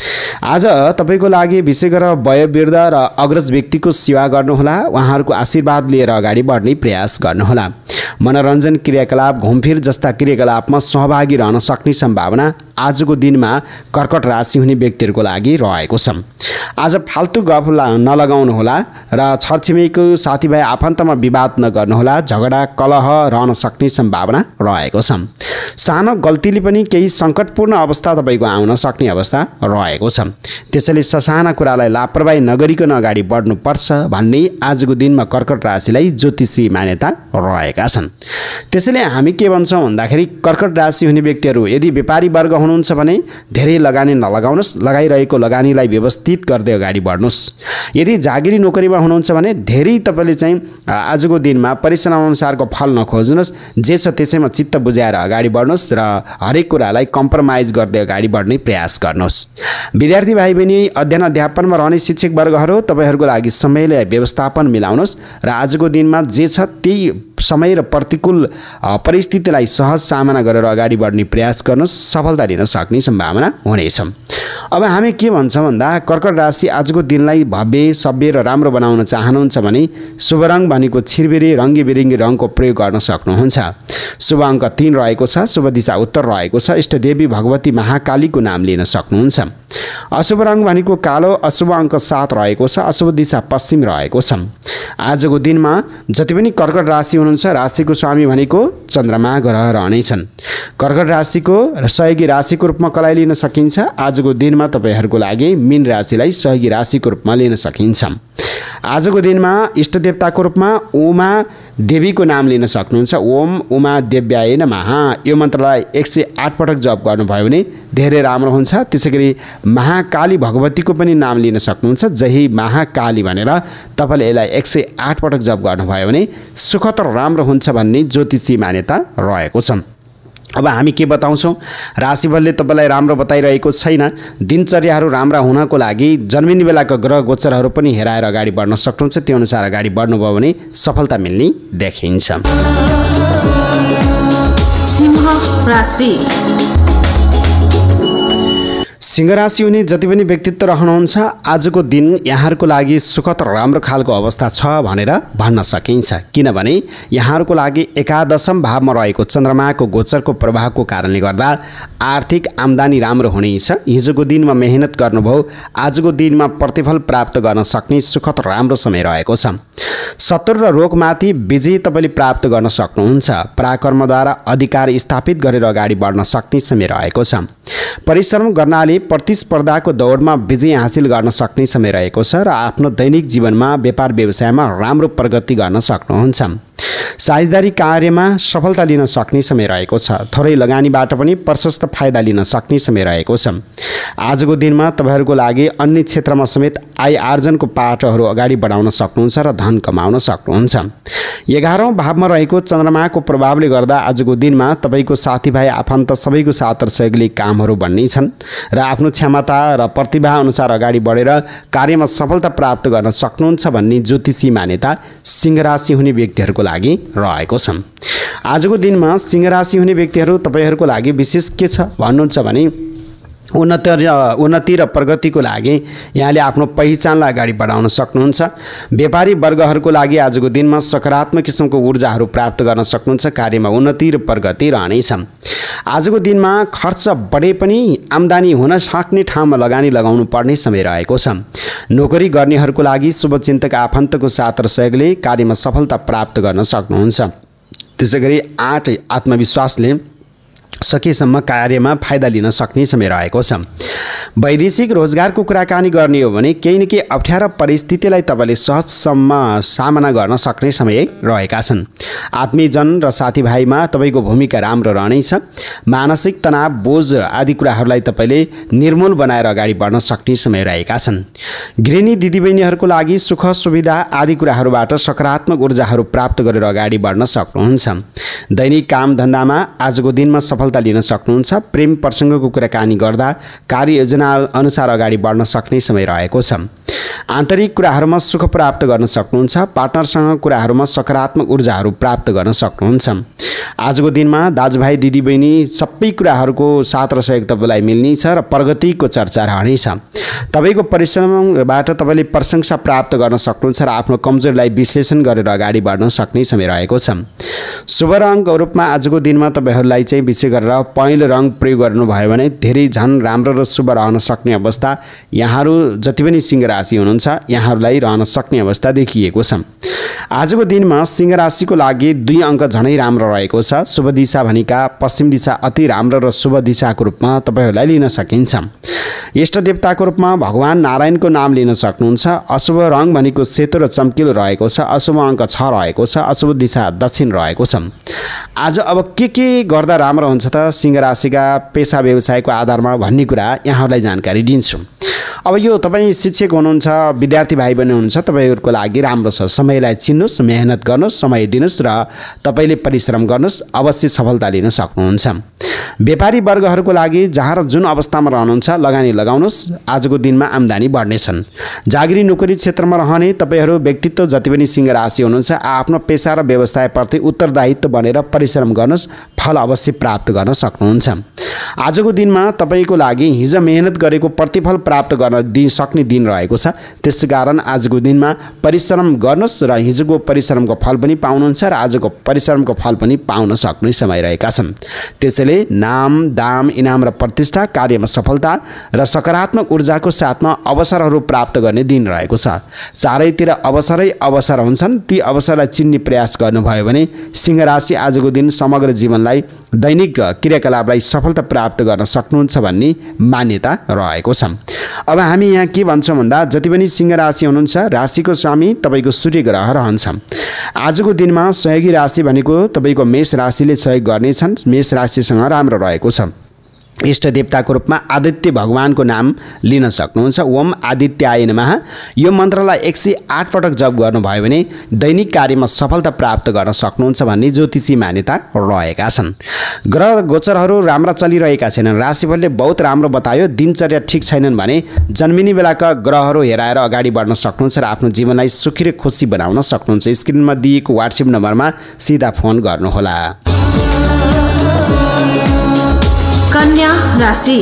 आज तपाईँको लागि विशेष गरेर वयोवृद्ध र अग्रज व्यक्तिको सेवा गर्नुहोला। उहाँहरूको आशीर्वाद लिएर अगाडि बढ्ने प्रयास गर्नुहोला। मनोरञ्जन क्रियाकलाप, घुमफिर जस्ता क्रियाकलापमा सहभागी रहन सक्ने सम्भावना आजको दिनमा कर्कट राशि हुने व्यक्तिहरूको लागि रहेको छ। आज फाल्तु गफ नलगाउनुहोला र छरछिमेकीको साथीभाइ आफन्तमा विवाद नगर्नुहोला। झगडा कलह रहन सक्ने सम्भावना रहेको छ। सानो गल्तीले पनि केही सङ्कटपूर्ण अवस्था तपाईँको आउन सक्ने अवस्था रहेको छ। त्यसैले ससाना कुरालाई लापरवाही नगरिकन अगाडि बढ्नुपर्छ भन्ने आजको दिनमा कर्कट राशिलाई ज्योतिषी मान्यता रहेका छन्। त्यसैले हामी के भन्छौँ भन्दाखेरि कर्कट राशि हुने व्यक्तिहरू यदि व्यापारी वर्ग हुनुहुन्छ भने धेरै लगानी नलगाउनुहोस्। लगाइरहेको लगानीलाई व्यवस्थित गर्दै अगाडि बढ्नुहोस्। यदि जागिरी नोकरीमा हुनुहुन्छ भने धेरै तपाईँले चाहिँ आजको दिनमा परिश्रम अनुसारको फल नखोज्नुहोस्। जे छ त्यसैमा चित्त बुझाएर अगाडि बढ्नुहोस् र हरेक कुरालाई कम्प्रोमाइज गर्दै अगाडि बढ्ने प्रयास गर्नुहोस्। विद्यार्थी भाइ बहिनी अध्ययन अध्यापनमा रहने शिक्षक वर्गहरू तपाईँहरूको लागि समयलाई व्यवस्थापन मिलाउनुहोस् र आजको दिनमा जे छ त्यही समय र प्रतिकूल परिस्थितिलाई सहज सामना गरेर अगाडि बढ्ने प्रयास गर्नु सफलता लिन सक्ने सम्भावना हुनेछ। अब हामी के भन्छौँ भन्दा कर्कट राशि आजको दिनलाई भव्य सभ्य र राम्रो बनाउन चाहनुहुन्छ भने शुभ रङ भनेको छिरबिरी रङ्गी बिरङ्गी रङको प्रयोग गर्न सक्नुहुन्छ। शुभ अङ्क तीन रहेको छ। शुभ दिशा उत्तर रहेको छ। इष्टदेवी भगवती महाकालीको नाम लिन सक्नुहुन्छ। अशुभ रङ भनेको कालो। अशुभ अङ्क सात रहेको छ। अशुभ दिशा पश्चिम रहेको छ। आजको दिनमा जति पनि कर्कट राशि हुनुहुन्छ राशिको स्वामी भनेको चन्द्रमा ग्रह रहनेछन्। कर्कट राशिको सहयोगी राशिको रूपमा कसलाई लिन सकिन्छ? आजको दिनमा तपाईँहरूको लागि मीन राशिलाई सहयोगी राशिको रूपमा लिन सकिन्छ। आजको दिनमा इष्टदेवताको रूपमा उमा देवीको नाम लिन सक्नुहुन्छ। ओम उमा देव्याय नमः यो मन्त्रलाई एक सय आठ पटक जप गर्नुभयो भने धेरै राम्रो हुन्छ। त्यसै गरी महाकाली भगवतीको पनि नाम लिन सक्नुहुन्छ। जय महाकाली भनेर तपाईँले यसलाई एक सय आठ पटक जप गर्नुभयो भने सुखद र राम्रो हुन्छ भन्ने ज्योतिषी मान्यता रहेको छ। अब हामी के बताउँछौँ? राशिफलले तपाईँलाई राम्रो बताइरहेको छैन। दिनचर्याहरू राम्रा हुनको लागि जन्मिने बेलाका ग्रह गोचरहरू पनि हेराएर अगाडि बढ्न सक्नुहुन्छ। त्यो अनुसार अगाडि बढ्नुभयो भने सफलता मिल्ने देखिन्छ। सिंह राशि सिंह राशि हुने जति पनि व्यक्तित्व रहनुहुन्छ आजको दिन यहाँहरूको लागि सुखद र राम्रो खालको अवस्था छ भनेर भन्न सकिन्छ। किनभने यहाँहरूको लागि एकादशम भावमा रहेको चन्द्रमाको गोचरको प्रभावको कारणले गर्दा आर्थिक आम्दानी राम्रो हुनेछ। हिजोको दिनमा मेहनत गर्नुभयो, आजको दिनमा प्रतिफल प्राप्त गर्न सक्ने सुखद राम्रो समय रहेको छ। शत्रु र रोगमाथि विजय तपाईँले प्राप्त गर्न सक्नुहुन्छ। पराक्रमद्वारा अधिकार स्थापित गरेर अगाडि बढ्न सक्ने समय रहेको छ। परिश्रम गर्नाले प्रतिस्पर्धाको दौडमा विजय हासिल गर्न सक्ने समय रहेको छ र आफ्नो दैनिक जीवनमा व्यापार व्यवसायमा राम्रो प्रगति गर्न सक्नुहुन्छ। साझेदारी कार्यमा सफलता लिन सक्ने समय रहेको छ। थोरै लगानीबाट पनि प्रशस्त फाइदा लिन सक्ने समय रहेको छ। आजको दिनमा तपाईँहरूको लागि अन्य क्षेत्रमा समेत आय आर्जनको पाटोहरू अगाडि बढाउन सक्नुहुन्छ र धन कमाउन सक्नुहुन्छ। एघारौँ भावमा रहेको चन्द्रमाको प्रभावले गर्दा आजको दिनमा तपाईँको साथीभाइ आफन्त सबैको साथ र सहयोगले कामहरू बन्ने छन् र आफ्नो क्षमता र प्रतिभा अनुसार अगाडि बढेर कार्यमा सफलता प्राप्त गर्न सक्नुहुन्छ भन्ने ज्योतिषी मान्यता सिंह राशि हुने व्यक्तिहरूको लागि रहेको छ। आजको दिनमा सिंह राशि हुने व्यक्तिहरू तपाईँहरूको लागि विशेष के छ भन्नुहुन्छ भने उन्नति र उन्नति र प्रगतिको लागि यहाँले आफ्नो पहिचानलाई अगाडि बढाउन सक्नुहुन्छ। व्यापारी वर्गहरूको लागि आजको दिनमा सकारात्मक किसिमको ऊर्जाहरू प्राप्त गर्न सक्नुहुन्छ। कार्यमा उन्नति र प्रगति रहनेछ। आजको दिनमा खर्च बढे पनि आम्दानी हुन सक्ने ठाउँमा लगानी लगाउनु पर्ने समय रहेको छ। नोकरी गर्नेहरूको लागि शुभचिन्तक आफन्तको साथ र सहयोगले कार्यमा सफलता प्राप्त गर्न सक्नुहुन्छ। त्यसै गरी आठ आत्मविश्वासले सकेसम्म कार्यमा फाइदा लिन सक्ने समय रहेको छ। वैदेशिक रोजगारको कुराकानी गर्ने हो भने केही न केही अप्ठ्यारो परिस्थितिलाई तपाईँले सहजसम्म सामना गर्न सक्ने समय रहेका छन्। आत्मीयजन र साथीभाइमा तपाईँको भूमिका राम्रो रहनेछ। मानसिक तनाव बोझ आदि कुराहरूलाई तपाईँले निर्मूल बनाएर अगाडि बढ्न सक्ने समय रहेका छन्। गृहिणी दिदीबहिनीहरूको लागि सुख सुविधा आदि कुराहरूबाट सकारात्मक ऊर्जाहरू प्राप्त गरेर अगाडि बढ्न सक्नुहुन्छ। दैनिक काम धन्दामा आजको दिनमा सफलता लिन सक्नुहुन्छ। प्रेम प्रसङ्गको कुराकानी गर्दा कार्ययोजना अनुसार अगाडि बढ्न सक्ने समय रहेको छ। आन्तरिक कुराहरूमा सुख प्राप्त गर्न सक्नुहुन्छ। पार्टनरसँग कुराहरूमा सकारात्मक ऊर्जाहरू प्राप्त गर्न सक्नुहुन्छ। आजको दिनमा दाजुभाइ दिदीबहिनी सबै कुराहरूको साथ र सहयोग तपाईँलाई मिल्ने छ र प्रगतिको चर्चा रहनेछ। तपाईँको परिश्रमबाट तपाईँले प्रशंसा प्राप्त गर्न सक्नुहुन्छ र आफ्नो कमजोरीलाई विश्लेषण गरेर अगाडि बढ्न सक्ने समय रहेको छ। शुभ रङको रूपमा आजको दिनमा तपाईँहरूलाई चाहिँ विशेष गरेर पहेँलो रङ प्रयोग गर्नुभयो भने धेरै झन् राम्रो र शुभ रहन सक्ने अवस्था यहाँहरू जति पनि सिंह राशि हुनुहुन्छ यहाँहरूलाई रहन सक्ने अवस्था देखिएको छ। आजको दिनमा सिंह राशिको लागि दुई अङ्क झनै राम्रो रहेको छ। शुभ दिशा भनेका पश्चिम दिशा अति राम्रो र शुभ दिशाको रूपमा तपाईँहरूलाई लिन सकिन्छ। इष्ट देवताको रूपमा भगवान नारायणको नाम लिन सक्नुहुन्छ। अशुभ रङ भनेको सेतो र चम्किलो रहेको छ। अशुभ अङ्क छ रहेको छ। अशुभ दिशा दक्षिण रहेको छ। आज अब के के गर्दा राम्रो हुन्छ त सिंह राशिका पेसा व्यवसायको आधारमा भन्ने कुरा यहाँहरूलाई जानकारी दिन्छु। अब यो तपाईँ शिक्षक हुनुहुन्छ, विद्यार्थी भाइ बहिनी हुनुहुन्छ, तपाईँहरूको लागि राम्रो छ। समयलाई चिन्नुहोस्, मेहनत गर्नुहोस्, समय दिनुहोस् र तपाईँले परिश्रम गर्नुहोस्, अवश्य सफलता लिन सक्नुहुन्छ। व्यापारी वर्गहरूको लागि जहाँ र जुन अवस्थामा रहनुहुन्छ लगानी लगाउनुहोस्, आजको दिनमा आम्दानी बढ्नेछन्। जागिरी नोकरी क्षेत्रमा रहने तपाईँहरू व्यक्तित्व जति पनि सिंह राशि हुनुहुन्छ, आफ्नो पेसा र व्यवसायप्रति उत्तरदायित्व बनेर परिश्रम गर्नुहोस्, फल अवश्य प्राप्त गर्न सक्नुहुन्छ। आजको दिनमा तपाईँको लागि हिजो मेहनत गरेको प्रतिफल प्राप्त गर्न दिन सक्ने दिन रहेको छ। त्यसै कारण आजको दिनमा परिश्रम गर्नुहोस् र हिजोको परिश्रमको फल पनि पाउनुहुन्छ र आजको परिश्रमको फल पनि पाउन सक्ने समय रहेका छन्। त्यसैले नाम, दाम, इनाम र प्रतिष्ठा, कार्यमा सफलता र सकारात्मक ऊर्जाको साथमा अवसरहरू प्राप्त गर्ने दिन रहेको छ। चारैतिर अवसरै अवसर हुन्छन्। ती अवसरलाई चिन्ने प्रयास गर्नुभयो भने सिंह राशि आजको दिन समग्र जीवनलाई, दैनिक क्रियाकलापलाई सफलता प्राप्त गर्न सक्नुहुन्छ भन्ने मान्यता रहेको छ। अब हामी यहाँ के भन्छौँ भन्दा जति पनि सिंह राशि हुनुहुन्छ, राशिको स्वामी तपाईँको सूर्य ग्रह रहन्छ। आजको दिनमा सहयोगी राशि भनेको तपाईँको मेष राशिले सहयोग गर्नेछन्। मेष राशिसँग राम्रो रहेको छ। इष्ट देवताको रूपमा आदित्य भगवानको नाम लिन सक्नुहुन्छ। ओम आदित्याय नमः यो मन्त्रलाई एक सय आठ पटक जप गर्नुभयो भने दैनिक कार्यमा सफलता प्राप्त गर्न सक्नुहुन्छ भन्ने ज्योतिषी मान्यता रहेका छन्। ग्रह गोचरहरू राम्रा चलिरहेका छैनन्। राशिफलले बहुत राम्रो बतायो, दिनचर्या ठिक छैनन् भने जन्मिने बेलाका ग्रहहरू हेराएर अगाडि बढ्न सक्नुहुन्छ र आफ्नो जीवनलाई सुखी र खुसी बनाउन सक्नुहुन्छ। स्क्रिनमा दिएको व्हाट्सएप नम्बरमा सिधा फोन गर्नुहोला। कन्या राशि।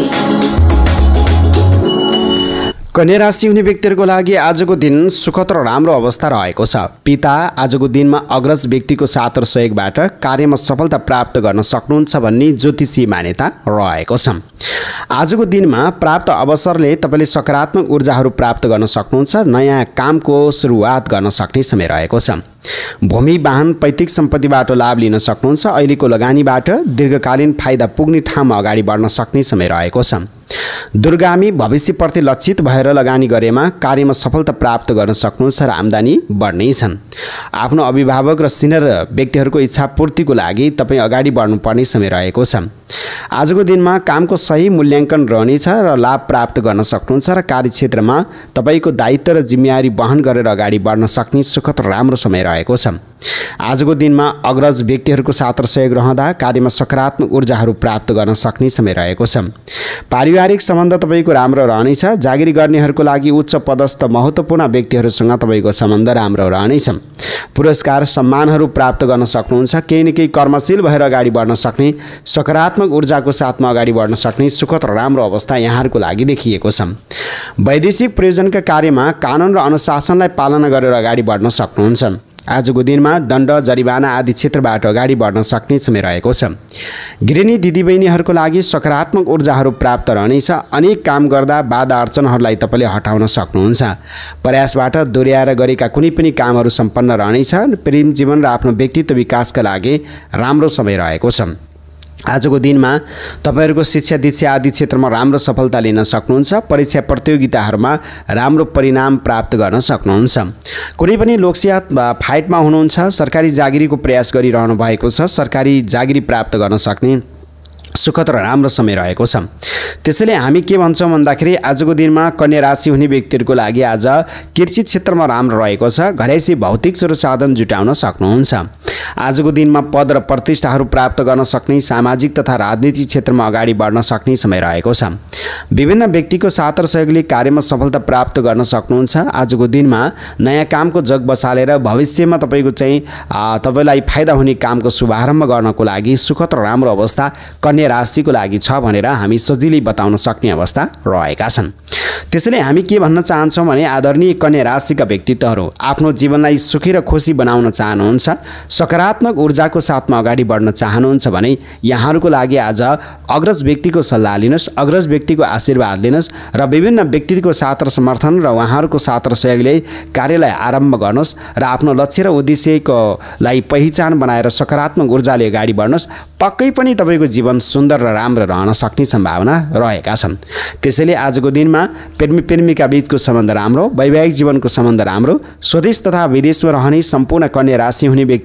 कन्या राशि हुने व्यक्तिहरूको लागि आजको दिन सुखद र राम्रो अवस्था रहेको छ। पिता आजको दिनमा अग्रज व्यक्तिको साथ र सहयोगबाट कार्यमा सफलता प्राप्त गर्न सक्नुहुन्छ भन्ने ज्योतिषी मान्यता रहेको छ। आजको दिनमा प्राप्त अवसरले तपाईँले सकारात्मक ऊर्जाहरू प्राप्त गर्न सक्नुहुन्छ। नयाँ कामको सुरुवात गर्न सक्ने समय रहेको छ। भूमि, वाहन, पैतृक सम्पत्तिबाट लाभ लिन सक्नुहुन्छ। अहिलेको लगानीबाट दीर्घकालीन फाइदा पुग्ने ठाउँमा अगाडि बढ्न सक्ने समय रहेको छ। दूरगामी भविष्यप्रति लक्षित भएर लगानी गरेमा कार्यमा सफलता प्राप्त गर्न सक्नुहुन्छ र आम्दानी बढ्नेछन्। आफ्नो अभिभावक र सिनियर व्यक्तिहरूको इच्छा पूर्तिको लागि तपाईँ अगाडि बढ्नुपर्ने समय रहेको छ। आजको दिनमा कामको सही मूल्याङ्कन रहनेछ र लाभ प्राप्त गर्न सक्नुहुन्छ र कार्यक्षेत्रमा तपाईँको दायित्व र जिम्मेवारी वहन गरेर अगाडि बढ्न सक्ने सुखद र राम्रो समय रहेको छ। आजको दिनमा अग्रज व्यक्तिहरूको साथ र सहयोग रहँदा कार्यमा सकारात्मक ऊर्जाहरू प्राप्त गर्न सक्ने समय रहेको छ। पारिवारिक सम्बन्ध तपाईँको राम्रो रहनेछ। जागिरी गर्नेहरूको लागि उच्च पदस्थ महत्त्वपूर्ण व्यक्तिहरूसँग तपाईँको सम्बन्ध राम्रो रहनेछ। पुरस्कार सम्मानहरू प्राप्त गर्न सक्नुहुन्छ। केही न केही कर्मशील भएर अगाडि बढ्न सक्ने, सकारात्मक ऊर्जाको साथमा अगाडि बढ्न सक्ने सुखद र राम्रो अवस्था यहाँहरूको लागि देखिएको छ। वैदेशिक प्रयोजनका कार्यमा कानुन र अनुशासनलाई पालना गरेर अगाडि बढ्न सक्नुहुन्छ। आजको दिनमा दण्ड, जरिवाना आदि क्षेत्रबाट अगाडि बढ्न सक्ने समय रहेको छ। गृहिणी दिदीबहिनीहरूको लागि सकारात्मक ऊर्जाहरू प्राप्त रहनेछ। अनेक काम गर्दा बाधा अडचनहरूलाई तपाईँले हटाउन सक्नुहुन्छ। प्रयासबाट दोहोऱ्याएर गरेका कुनै पनि कामहरू सम्पन्न रहनेछ। प्रेम जीवन र आफ्नो व्यक्तित्व विकासका लागि राम्रो समय रहेको छ। आजको दिनमा तपाईँहरूको शिक्षा दीक्षा आदि क्षेत्रमा राम्रो सफलता लिन सक्नुहुन्छ। परीक्षा प्रतियोगिताहरूमा राम्रो परिणाम प्राप्त गर्न सक्नुहुन्छ। कुनै पनि लोकसेवा फाइटमा हुनुहुन्छ, सरकारी जागिरीको प्रयास गरिरहनु भएको छ, सरकारी जागिरी प्राप्त गर्न सक्ने सुखद र राम्रो समय रहेको छ। त्यसैले हामी के भन्छौँ भन्दाखेरि आजको दिनमा कन्या राशि हुने व्यक्तिहरूको लागि आज कृषि क्षेत्रमा राम्रो रहेको छ। घरैसी भौतिक स्रोत साधन जुटाउन सक्नुहुन्छ। आजको दिनमा पद र प्रतिष्ठाहरू प्राप्त गर्न सक्ने, सामाजिक तथा राजनीतिक क्षेत्रमा अगाडि बढ्न सक्ने समय रहेको छ। विभिन्न व्यक्तिको साथ र सहयोगले कार्यमा सफलता प्राप्त गर्न सक्नुहुन्छ। आजको दिनमा नयाँ कामको जग बसालेर भविष्यमा तपाईँको चाहिँ तपाईँलाई फाइदा हुने कामको शुभारम्भ गर्नको लागि सुखद र राम्रो अवस्था कन्या राशिको लागि छ भनेर हामी सजिलै बताउन सक्ने अवस्था रहेका छन्। त्यसैले हामी के भन्न चाहन्छौँ भने आदरणीय कन्या राशिका व्यक्तित्वहरू आफ्नो जीवनलाई सुखी र खुसी बनाउन चाहनुहुन्छ, सकारात्मक ऊर्जाको साथमा अगाडि बढ्न चाहनुहुन्छ भने यहाँहरूको लागि आज अग्रज व्यक्तिको सल्लाह लिनुहोस्, अग्रज व्यक्तिको आशीर्वाद लिनुहोस् र विभिन्न व्यक्तिको साथ र समर्थन र उहाँहरूको साथ र सहयोगले कार्यलाई आरम्भ गर्नुहोस् र आफ्नो लक्ष्य र उद्देश्यको लागि पहिचान बनाएर सकारात्मक ऊर्जाले अगाडि बढ्नुहोस्। पक्कै पनि तपाईँको जीवन सुन्दर र राम्रो रहन सक्ने सम्भावना रहेका छन्। त्यसैले आजको दिनमा प्रेमी प्रेमिका बीचको सम्बन्ध राम्रो, वैवाहिक जीवनको सम्बन्ध राम्रो, स्वदेश तथा विदेशमा रहने सम्पूर्ण कन्या राशि हुने व्यक्तिहरूको लागि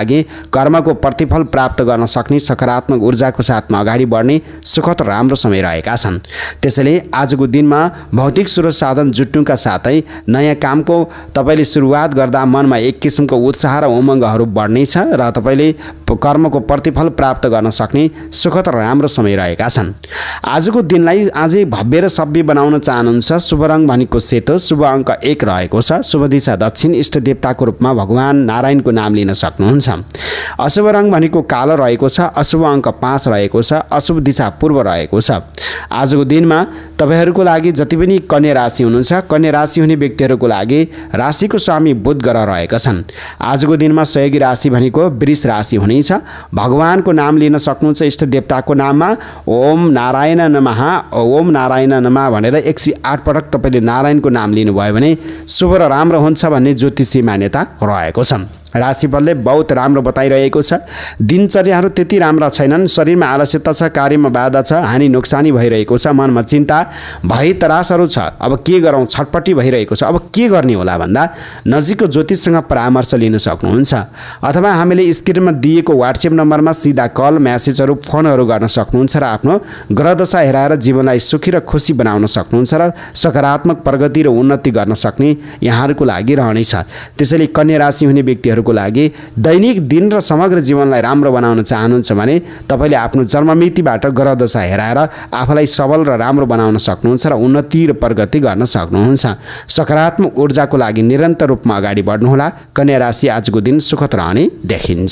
लागि कर्मको प्रतिफल प्राप्त गर्न सक्ने सकारात्मक ऊर्जाको साथमा अगाडि बढ्ने सुखद राम्रो समय रहेका छन्। त्यसैले आजको दिनमा भौतिक स्रोत साधन जुट्नुका साथै नयाँ कामको तपाईँले सुरुवात गर्दा मनमा एक किसिमको उत्साह र उमङ्गहरू बढ्नेछ र तपाईँले कर्मको प्रतिफल प्राप्त गर्न सक्ने सुखद राम्रो समय रहेका छन्। आजको दिनलाई अझै भव्य र सभ्य बनाउन चाहनुहुन्छ। शुभ रङ भनेको सेतो, शुभ अङ्क एक रहेको छ, शुभ दिशा दक्षिण, इष्ट देवताको रूपमा भगवान नारायणको नाम लिन सक्नुहुन्छ। अशुभ रङ भनेको कालो रहेको छ, अशुभ अङ्क पाँच रहेको छ, अशुभ दिशा पूर्व रहेको छ। आजको दिनमा तपाईँहरूको लागि जति पनि कन्या राशि हुनुहुन्छ, कन्या राशि हुने व्यक्तिहरूको लागि राशिको स्वामी बुध ग्रह रहेका छन्। आजको दिनमा सहयोगी राशि भनेको वृष राशि हुनेछ। भगवानको नाम लिन सक्नुहुन्छ। इष्ट देवताको नाममा ओम नारायण नमः ओम नारायण नमः भनेर एक सय आठ पटक तपाईँले नारायणको नाम लिनुभयो भने शुभ र राम्रो हुन्छ भन्ने ज्योतिषी मान्यता रहेको छ। राशिफलले बहुत राम्रो बताइरहेको छ। दिनचर्याहरू त्यति राम्रा छैनन्। शरीरमा आलस्यता छ, कार्यमा बाधा छ, हानि नोक्सानी भइरहेको छ, मनमा चिन्ता भई तरासहरू छ। अब के गरौँ, छटपट्टि भइरहेको छ। अब के गर्ने होला भन्दा नजिकको ज्योतिषसँग परामर्श लिन सक्नुहुन्छ अथवा हामीले स्क्रिनमा दिएको व्हाट्सएप नम्बरमा सिधा कल, म्यासेजहरू, फोनहरू गर्न सक्नुहुन्छ र आफ्नो ग्रहदशा हेराएर जीवनलाई सुखी र खुसी बनाउन सक्नुहुन्छ र सकारात्मक प्रगति र उन्नति गर्न सक्ने यहाँहरूको लागि रहनेछ। त्यसैले कन्या राशि हुने व्यक्तिहरू को लागि दैनिक दिन र समग्र जीवनलाई राम्रो बनाउन चाहनुहुन्छ भने तपाईले आफ्नो जन्ममितिबाट ग्रहदशा हेराएर आफूलाई सबल र राम्रो बनाउन सक्नुहुन्छ र उन्नति र प्रगति गर्न सक्नुहुन्छ। सकारात्मक ऊर्जाको लागि निरन्तर रूपमा अगाडि बढ्नुहोला। कन्या राशि आजको दिन सुखद रहने देखिन्छ।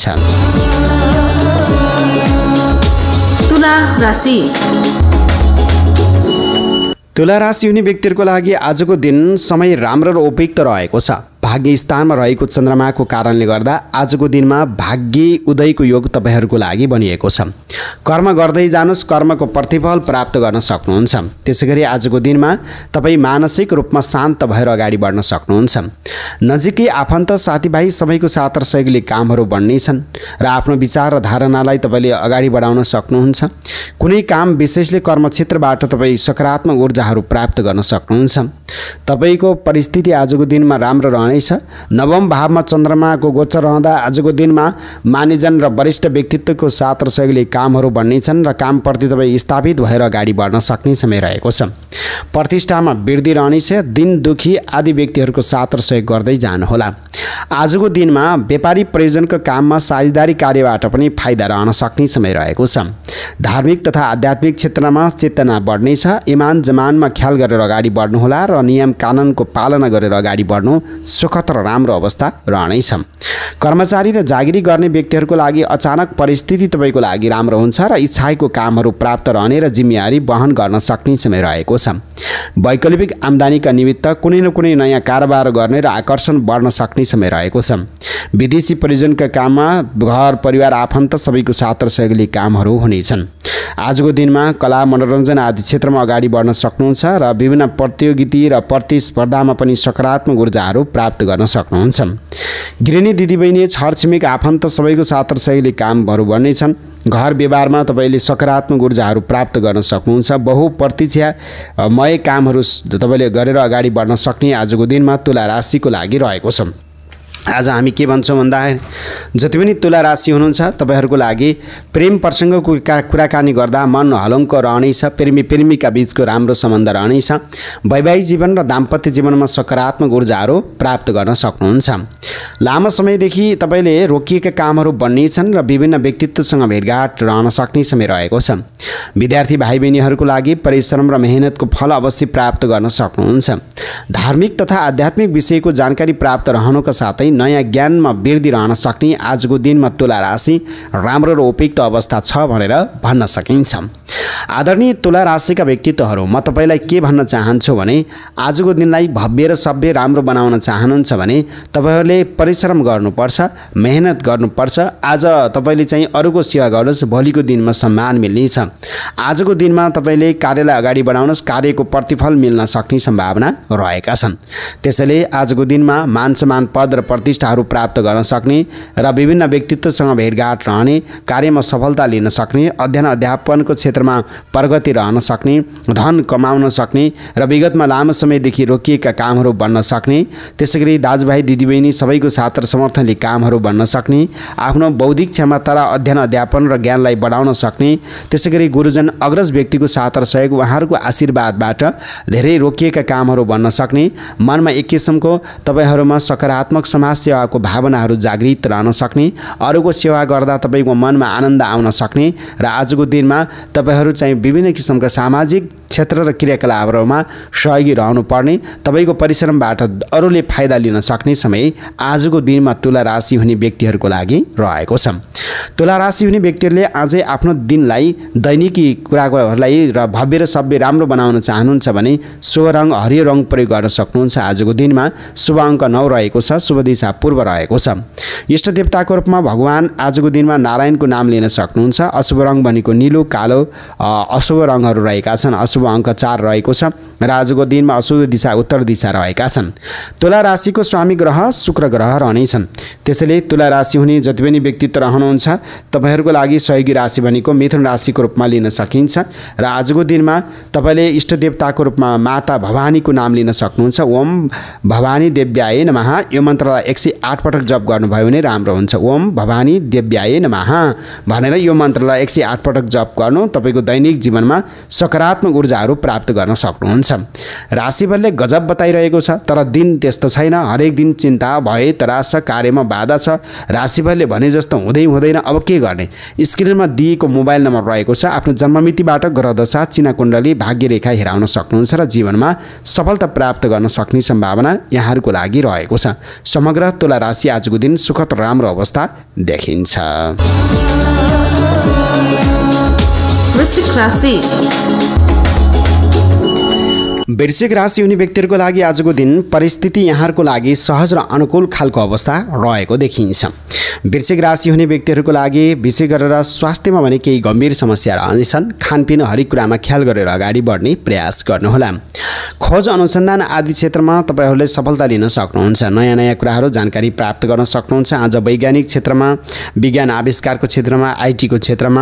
तुला राशि तुला राशि हुने व्यक्तिहरूको लागि आजको दिन समय राम्रो र उपयुक्त रहेको छ। भाग्य स्थानमा रहेको चन्द्रमाको कारणले गर्दा आजको दिनमा भाग्य उदयको योग तपाईँहरूको लागि बनिएको छ। कर्म गर्दै जानुस्, कर्मको प्रतिफल प्राप्त गर्न सक्नुहुन्छ। त्यसैगरी आजको दिनमा तपाईँ मानसिक रूपमा शान्त भएर अगाडि बढ्न सक्नुहुन्छ। नजिकै आफन्त साथीभाइ सबैको साथ र सहयोगले कामहरू बढ्नेछन् र आफ्नो विचार र धारणालाई तपाईँले अगाडि बढाउन सक्नुहुन्छ। कुनै काम विशेषले कर्मक्षेत्रबाट तपाईँ सकारात्मक ऊर्जाहरू प्राप्त गर्न सक्नुहुन्छ। तपाईँको परिस्थिति आजको दिनमा राम्रो रहने नवम भावमा चन्द्रमाको गोचर रहँदा आजको दिनमा मानिजन र वरिष्ठ व्यक्तित्वको साथ र सहयोगले कामहरू बढ्नेछन् र कामप्रति तपाईँ स्थापित भएर अगाडि बढ्न सक्ने समय रहेको छ। प्रतिष्ठामा वृद्धि रहनेछ। दिन दुखी आदि व्यक्तिहरूको साथ र सहयोग गर्दै जानुहोला। आजको दिनमा व्यापारी प्रयोजनको काममा साझेदारी कार्यबाट पनि फाइदा रहन सक्ने समय रहेको छ। धार्मिक तथा आध्यात्मिक क्षेत्रमा चेतना बढ्नेछ। इमान जमानमा ख्याल गरेर अगाडि बढ्नुहोला र नियम कानुनको पालना गरेर अगाडि बढ्नु सुखद र राम्रो अवस्था रहनेछ। कर्मचारी र जागिरी गर्ने व्यक्तिहरूको लागि अचानक परिस्थिति तपाईँको लागि राम्रो हुन्छ र इच्छाएको कामहरू प्राप्त रहने र जिम्मेवारी वहन गर्न सक्ने समय रहेको छ। वैकल्पिक आम्दानीका निमित्त कुनै न कुनै नयाँ कारोबार गर्ने र आकर्षण बढ्न सक्ने समय रहेको छ। विदेशी प्रयोजनका काममा घर परिवार आफन्त सबैको साथ र सहयोगले कामहरू हुनेछन्। आजको दिनमा कला मनोरञ्जन आदि क्षेत्रमा अगाडि बढ्न सक्नुहुन्छ र विभिन्न प्रतियोगिता र प्रतिस्पर्धामा पनि सकारात्मक ऊर्जाहरू प्राप्त गर्न सक्नुहुन्छ। गृहिणी दिदीबहिनी छरछिमेक आफन्त सबैको साथ र सहयोगले कामहरू बढ्नेछन्। घर व्यवहारमा तपाईँले सकारात्मक ऊर्जाहरू प्राप्त गर्न सक्नुहुन्छ। बहुप्रतीक्षामय कामहरू तपाईँले गरेर अगाडि बढ्न सक्ने आजको दिनमा तुला राशिको लागि रहेको छ। आज हामी के भन्छौँ भन्दाखेरि जति पनि तुला राशि हुनुहुन्छ तपाईँहरूको लागि प्रेम प्रसङ्गको कुराकानी गर्दा मन हलुङ्गो रहनेछ। प्रेमी प्रेमिका बीचको राम्रो सम्बन्ध रहनेछ। वैवाहिक जीवन र दाम्पत्य जीवनमा सकारात्मक ऊर्जाहरू प्राप्त गर्न सक्नुहुन्छ। लामो समयदेखि तपाईँले रोकिएका कामहरू बन्नेछन् र विभिन्न व्यक्तित्वसँग भेटघाट रहन सक्ने समय रहेको छ। विद्यार्थी भाइ बहिनीहरूको लागि परिश्रम र मेहनतको फल अवश्य प्राप्त गर्न सक्नुहुन्छ। धार्मिक तथा आध्यात्मिक विषयको जानकारी प्राप्त रहनुका साथै नयाँ ज्ञानमा वृद्धि रहन सक्ने आजको दिनमा तुला राशि राम्रो र उपयुक्त अवस्था छ भनेर भन्न सकिन्छ। आदरणीय तुला राशिका व्यक्तित्वहरू, म तपाईँलाई के भन्न चाहन्छु भने आजको दिनलाई भव्य र सभ्य राम्रो बनाउन चाहनुहुन्छ भने तपाईँहरूले परिश्रम गर्नुपर्छ, मेहनत गर्नुपर्छ। आज तपाईँले चाहिँ अरूको सेवा गर्नुहोस्, भोलिको दिनमा सम्मान मिल्नेछ। आजको दिनमा तपाईँले कार्यलाई अगाडि बढाउनुहोस्, कार्यको प्रतिफल मिल्न सक्ने सम्भावना रहेका छन्। त्यसैले आजको दिनमा मान सम्मान, पद र प्रतिष्ठाहरू प्राप्त गर्न सक्ने र विभिन्न व्यक्तित्वसँग भेटघाट रहने, कार्यमा सफलता लिन सक्ने, अध्ययन अध्यापनको क्षेत्रमा प्रगति रहन सक्ने, धन कमाउन सक्ने र विगतमा लामो समयदेखि रोकिएका कामहरू बन्न सक्ने, त्यसैगरी दाजुभाइ दिदीबहिनी सबैको साथ र समर्थनले कामहरू बन्न सक्ने, आफ्नो बौद्धिक क्षमता र अध्ययन अध्यापन र ज्ञानलाई बढाउन सक्ने, त्यसैगरी गुरुजन अग्रज व्यक्तिको साथ र सहयोग उहाँहरूको आशीर्वादबाट धेरै रोकिएका कामहरू बन्न सक्ने, मनमा एक किसिमको तपाईहरुमा सकारात्मक समाज सेवाको भावनाहरू जागृत रहन सक्ने, अरूको सेवा गर्दा तपाईको मनमा आनन्द आउन सक्ने र आजको दिनमा तपाईहरु चाहिँ विभिन्न किसिमका सामाजिक क्षेत्र र क्रियाकलापहरूमा सहयोगी रहनु पर्ने, तपाईको परिश्रमबाट अरूले फाइदा लिन सक्ने समय आजको दिनमा तुला राशि हुने व्यक्तिहरूको लागि रहेको छ। तुला राशि हुने व्यक्तिहरूले आजै आफ्नो दिनलाई दैनिकी कुराहरूलाई र भव्य र सभ्य राम्रो बनाउन चाहनुहुन्छ भने शुभ रङ हरियो रङ प्रयोग गर्न सक्नुहुन्छ। आजको दिनमा शुभ अङ्क नौ रहेको छ, शुभ दिशा पूर्व रहेको छ। इष्ट देवताको रूपमा भगवान आजको दिनमा नारायणको नाम लिन सक्नुहुन्छ। अशुभ रङ भनेको नीलो, कालो अशुभ रङहरू रहेका छन्। अशुभ अङ्क चार रहेको छ र आजको दिनमा अशुभ दिशा उत्तर दिशा रहेका छन्। तुला राशिको स्वामी ग्रह शुक्र ग्रह रहनेछन्। त्यसैले तुला राशि हुने जति पनि व्यक्तित्व रहनुहुन्छ तपाईहरूको लागि सहयोगी राशि भनेको मिथुन राशिको रूपमा लिन सकिन्छ र आजको दिनमा तपाईले इष्ट देवताको रूपमा माता भवानीको नाम लिन सक्नुहुन्छ। ओम भवानी देव्याय नमः यो मन्त्रलाई एक सय आठ पटक जप गर्नुभयो भने राम्रो हुन्छ। ओम भवानी देव्याय नमः भनेर यो मन्त्रलाई एक सय आठ पटक जप गर्नु तपाईको दैनिक जीवनमा सकारात्मक ऊर्जाहरू प्राप्त गर्न सक्नुहुन्छ। राशिफलले गजब बताइरहेको छ, तर दिन त्यस्तो छैन। हरेक दिन चिन्ता, भय, तरास, कार्यमा बाधा छ। राशिफलले भने जस्तो हुँदै हुँदैन, अब के गर्ने? स्क्रिनमा दिएको मोबाइल नम्बर रहेको छ। आफ्नो जन्ममितिबाट ग्रहदशा, चिना कुण्डली, भाग्यरेखा हेराउन सक्नुहुन्छ र जीवनमा सफलता प्राप्त गर्न सक्ने सम्भावना यहाँहरूको लागि रहेको छ। समग्र तुला राशि आजको दिन सुखद राम्रो अवस्था देखिन्छ। वृश्चिक राशि। वृश्चिक राशि हुने व्यक्तिहरूको लागि आजको दिन परिस्थिति यहाँहरूको लागि सहज र अनुकूल खालको अवस्था रहेको देखिन्छ। वृश्चिक राशि हुने व्यक्तिहरूको लागि विशेष गरेर स्वास्थ्यमा भने केही गम्भीर समस्या रहनेछन्। खानपिन हरेक कुरामा ख्याल गरेर अगाडि बढ्ने प्रयास गर्नुहोला। खोज अनुसन्धान आदि क्षेत्रमा तपाईहरूले सफलता लिन सक्नुहुन्छ। नयाँ नयाँ कुराहरू जानकारी प्राप्त गर्न सक्नुहुन्छ। आज वैज्ञानिक क्षेत्रमा, विज्ञान आविष्कारको क्षेत्रमा, आइटीको क्षेत्रमा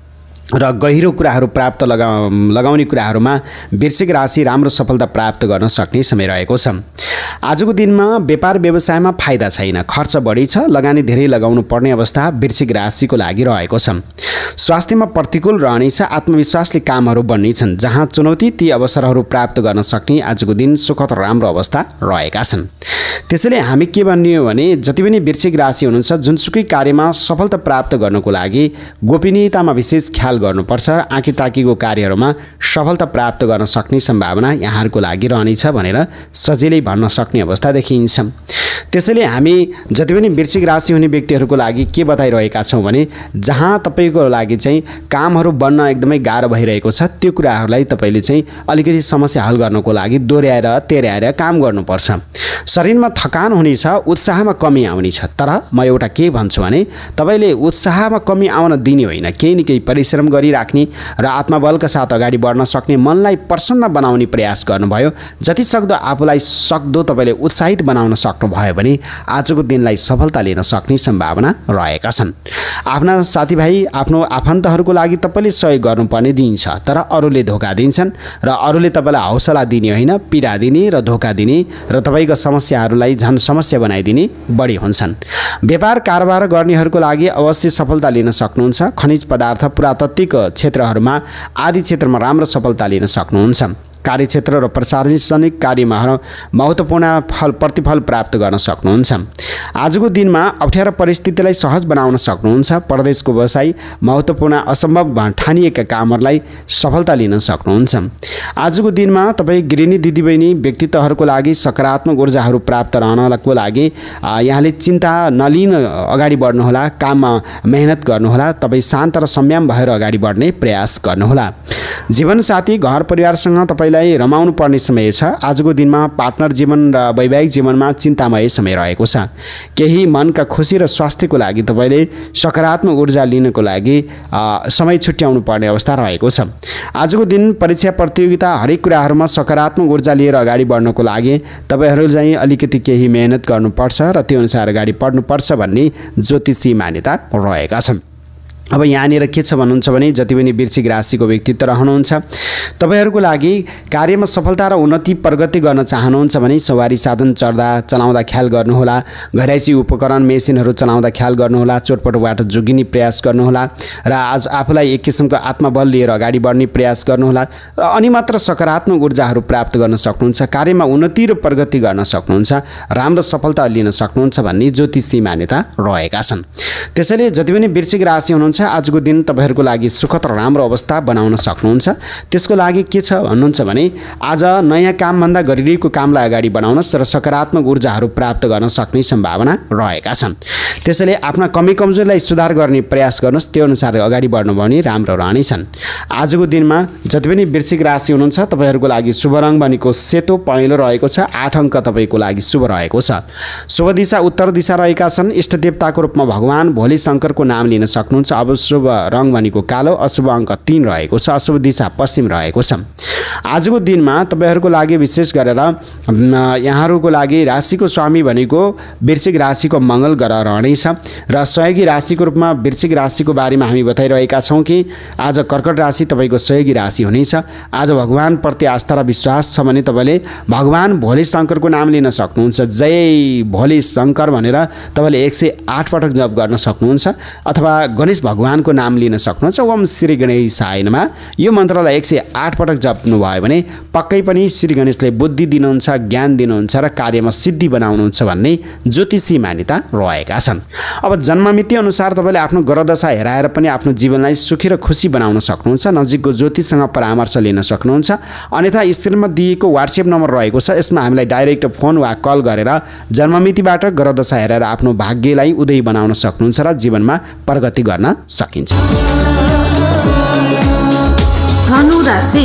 र गहिरो कुराहरू प्राप्त लगा लगाउने कुराहरूमा वृश्चिक राशि राम्रो सफलता प्राप्त गर्न सक्ने समय रहेको छ। आजको दिनमा व्यापार व्यवसायमा फाइदा छैन, खर्च बढी छ, लगानी धेरै लगाउनु पर्ने अवस्था वृश्चिक राशिको लागि रहेको छ। स्वास्थ्यमा प्रतिकूल रहनेछ, आत्मविश्वासले कामहरू बन्नेछन्। जहाँ चुनौती ती अवसरहरू प्राप्त गर्न सक्ने आजको दिन सुखद राम्रो अवस्था रहेका छन्। त्यसैले हामी के भन्ने हो भने जति पनि वृश्चिक राशि हुनुहुन्छ जुनसुकै कार्यमा सफलता प्राप्त गर्नको लागि गोपनीयतामा विशेष ख्याल गर्नुपर्छ। आँखी ताकीको कार्यहरूमा सफलता प्राप्त गर्न सक्ने सम्भावना यहाँहरूको लागि रहनेछ भनेर सजिलै भन्न सक्ने अवस्था देखिन्छ। त्यसैले हामी जति पनि वृश्चिक राशि हुने व्यक्तिहरूको लागि के बताइरहेका छौँ भने जहाँ तपाईँको लागि चाहिँ कामहरू बन्न एकदमै गाह्रो भइरहेको छ त्यो कुराहरूलाई तपाईँले चाहिँ अलिकति समस्या हल गर्नको लागि दोहोऱ्याएर तेर्याएर काम गर्नुपर्छ। शरीरमा थकान हुनेछ, उत्साहमा कमी आउनेछ। तर म एउटा के भन्छु भने तपाईँले उत्साहमा कमी आउन दिने होइन, केही न केही परिश्रम गरिराख्ने र आत्मबलका साथ अगाडि बढ्न सक्ने, मनलाई प्रसन्न बनाउने प्रयास गर्नुभयो। जति सक्दो आफूलाई सक्दो तपाईँले उत्साहित बनाउन सक्नुभयो भने आजको दिनलाई सफलता लिन सक्ने सम्भावना रहेका छन्। आफ्ना साथीभाइ, आफ्नो आफन्तहरूको लागि तपाईँले सहयोग गर्नुपर्ने दिन्छ, तर अरूले धोका दिन्छन् र अरूले तपाईँलाई हौसला दिने होइन, पीडा दिने र धोका दिने र तपाईँको समस्याहरूलाई झन् समस्या बनाइदिने बढी हुन्छन्। व्यापार कारोबार गर्नेहरूको लागि अवश्य सफलता लिन सक्नुहुन्छ। खनिज पदार्थ, पुरातात्विक क्षेत्रहरूमा आदि क्षेत्रमा राम्रो सफलता लिन सक्नुहुन्छ। कार्यक्षेत्र र प्रशासनिक कार्यमा महत्त्वपूर्ण फल प्रतिफल प्राप्त गर्न सक्नुहुन्छ। आजको दिनमा अप्ठ्यारो परिस्थितिलाई सहज बनाउन सक्नुहुन्छ। परदेशको व्यवसाय, महत्त्वपूर्ण असम्भव ठानिएका कामहरूलाई सफलता लिन सक्नुहुन्छ। आजको दिनमा तपाईँ गृहिणी दिदीबहिनी व्यक्तित्वहरूको लागि सकारात्मक ऊर्जाहरू प्राप्त रहनको लागि यहाँले चिन्ता नलिन अगाडि बढ्नुहोला। काममा मेहनत गर्नुहोला। तपाईँ शान्त र संयम भएर अगाडि बढ्ने प्रयास गर्नुहोला। जीवनसाथी, घर परिवारसँग तपाईँ तपाईँलाई रमाउनु पर्ने समय छ। आजको दिनमा पार्टनर जीवन र वैवाहिक जीवनमा चिन्तामय समय रहेको छ। केही मनका खुसी र स्वास्थ्यको लागि तपाईँले सकारात्मक ऊर्जा लिनको लागि समय छुट्याउनु पर्ने अवस्था रहेको छ। आजको दिन परीक्षा प्रतियोगिता हरेक कुराहरूमा सकारात्मक ऊर्जा लिएर अगाडि बढ्नको लागि तपाईँहरू चाहिँ अलिकति केही मेहनत गर्नुपर्छ र त्यो अनुसार अगाडि बढ्नुपर्छ भन्ने ज्योतिषी मान्यता रहेका छन्। अब यहाँनिर के छ भन्नुहुन्छ भने जति पनि वृश्चिक राशिको व्यक्तित्व रहनुहुन्छ तपाईँहरूको लागि कार्यमा सफलता र उन्नति प्रगति गर्न चाहनुहुन्छ भने सवारी साधन चढ्दा चलाउँदा ख्याल गर्नुहोला। घरैसी उपकरण मेसिनहरू चलाउँदा ख्याल गर्नुहोला। चोटपटकबाट जोगिने प्रयास गर्नुहोला र आज आफूलाई एक किसिमको आत्मबल लिएर अगाडि बढ्ने प्रयास गर्नुहोला र अनि मात्र सकारात्मक ऊर्जाहरू प्राप्त गर्न सक्नुहुन्छ। कार्यमा उन्नति र प्रगति गर्न सक्नुहुन्छ। राम्रो सफलता लिन सक्नुहुन्छ भन्ने ज्योतिषी मान्यता रहेका छन्। त्यसैले जति पनि वृश्चिक राशि हुनुहुन्छ आजको दिन तपाईँहरूको लागि सुखद र राम्रो अवस्था बनाउन सक्नुहुन्छ। त्यसको लागि के छ भन्नुहुन्छ भने आज नयाँ कामभन्दा गरिरहेको कामलाई अगाडि बढाउनुहोस् र सकारात्मक ऊर्जाहरू प्राप्त गर्न सक्ने सम्भावना रहेका छन्। त्यसैले आफ्ना कमी कमजोरीलाई सुधार गर्ने प्रयास गर्नुहोस्। त्यो अनुसार अगाडि बढ्नु भने राम्रो रहनेछन्। आजको दिनमा जति पनि वृश्चिक राशि हुनुहुन्छ तपाईँहरूको लागि शुभ रङ भनेको सेतो पहेँलो रहेको छ। आठ अङ्क तपाईँको लागि शुभ रहेको छ। शुभ दिशा उत्तर दिशा रहेका छन्। इष्ट देवताको रूपमा भगवान भोले शङ्करको नाम लिन सक्नुहुन्छ। अब शुभ रङ भनेको कालो। अशुभ अङ्क तीन रहेको छ। अशुभ दिशा पश्चिम रहेको छ। आजको दिनमा तपाईँहरूको लागि विशेष गरेर यहाँहरूको लागि राशिको स्वामी भनेको वृश्चिक राशिको मङ्गल ग्रह रहनेछ र सहयोगी राशिको रूपमा वृश्चिक राशिको बारेमा हामी बताइरहेका छौँ कि आज कर्कट राशि तपाईँको सहयोगी राशि हुनेछ। आज भगवानप्रति आस्था र विश्वास छ भने तपाईँले भगवान भोले शङ्करको नाम लिन सक्नुहुन्छ। जय भोले शङ्कर भनेर तपाईँले एक सय आठ पटक जप गर्न सक्नुहुन्छ अथवा गणेश भगवानको नाम लिन सक्नुहुन्छ। ओम श्री गणेशाय नमः यो मन्त्रलाई एक सय आठ पटक जप्नु भयो भने पक्कै पनि श्री गणेशले बुद्धि दिनुहुन्छ, ज्ञान दिनुहुन्छ र कार्यमा सिद्धि बनाउनुहुन्छ भन्ने ज्योतिषी मान्यता रहेका छन्। अब जन्ममिति अनुसार तपाईँले आफ्नो ग्रहदशा हेराएर पनि आफ्नो जीवनलाई सुखी र खुसी बनाउन सक्नुहुन्छ। नजिकको ज्योतिषसँग परामर्श लिन सक्नुहुन्छ। अन्यथा स्क्रिनमा दिएको वाट्सएप नम्बर रहेको छ, यसमा हामीलाई डाइरेक्ट फोन वा कल गरेर जन्ममितिबाट ग्रहदशा हेरेर आफ्नो भाग्यलाई उदय बनाउन सक्नुहुन्छ र जीवनमा प्रगति गर्न सकिन्छ। धनु राशि।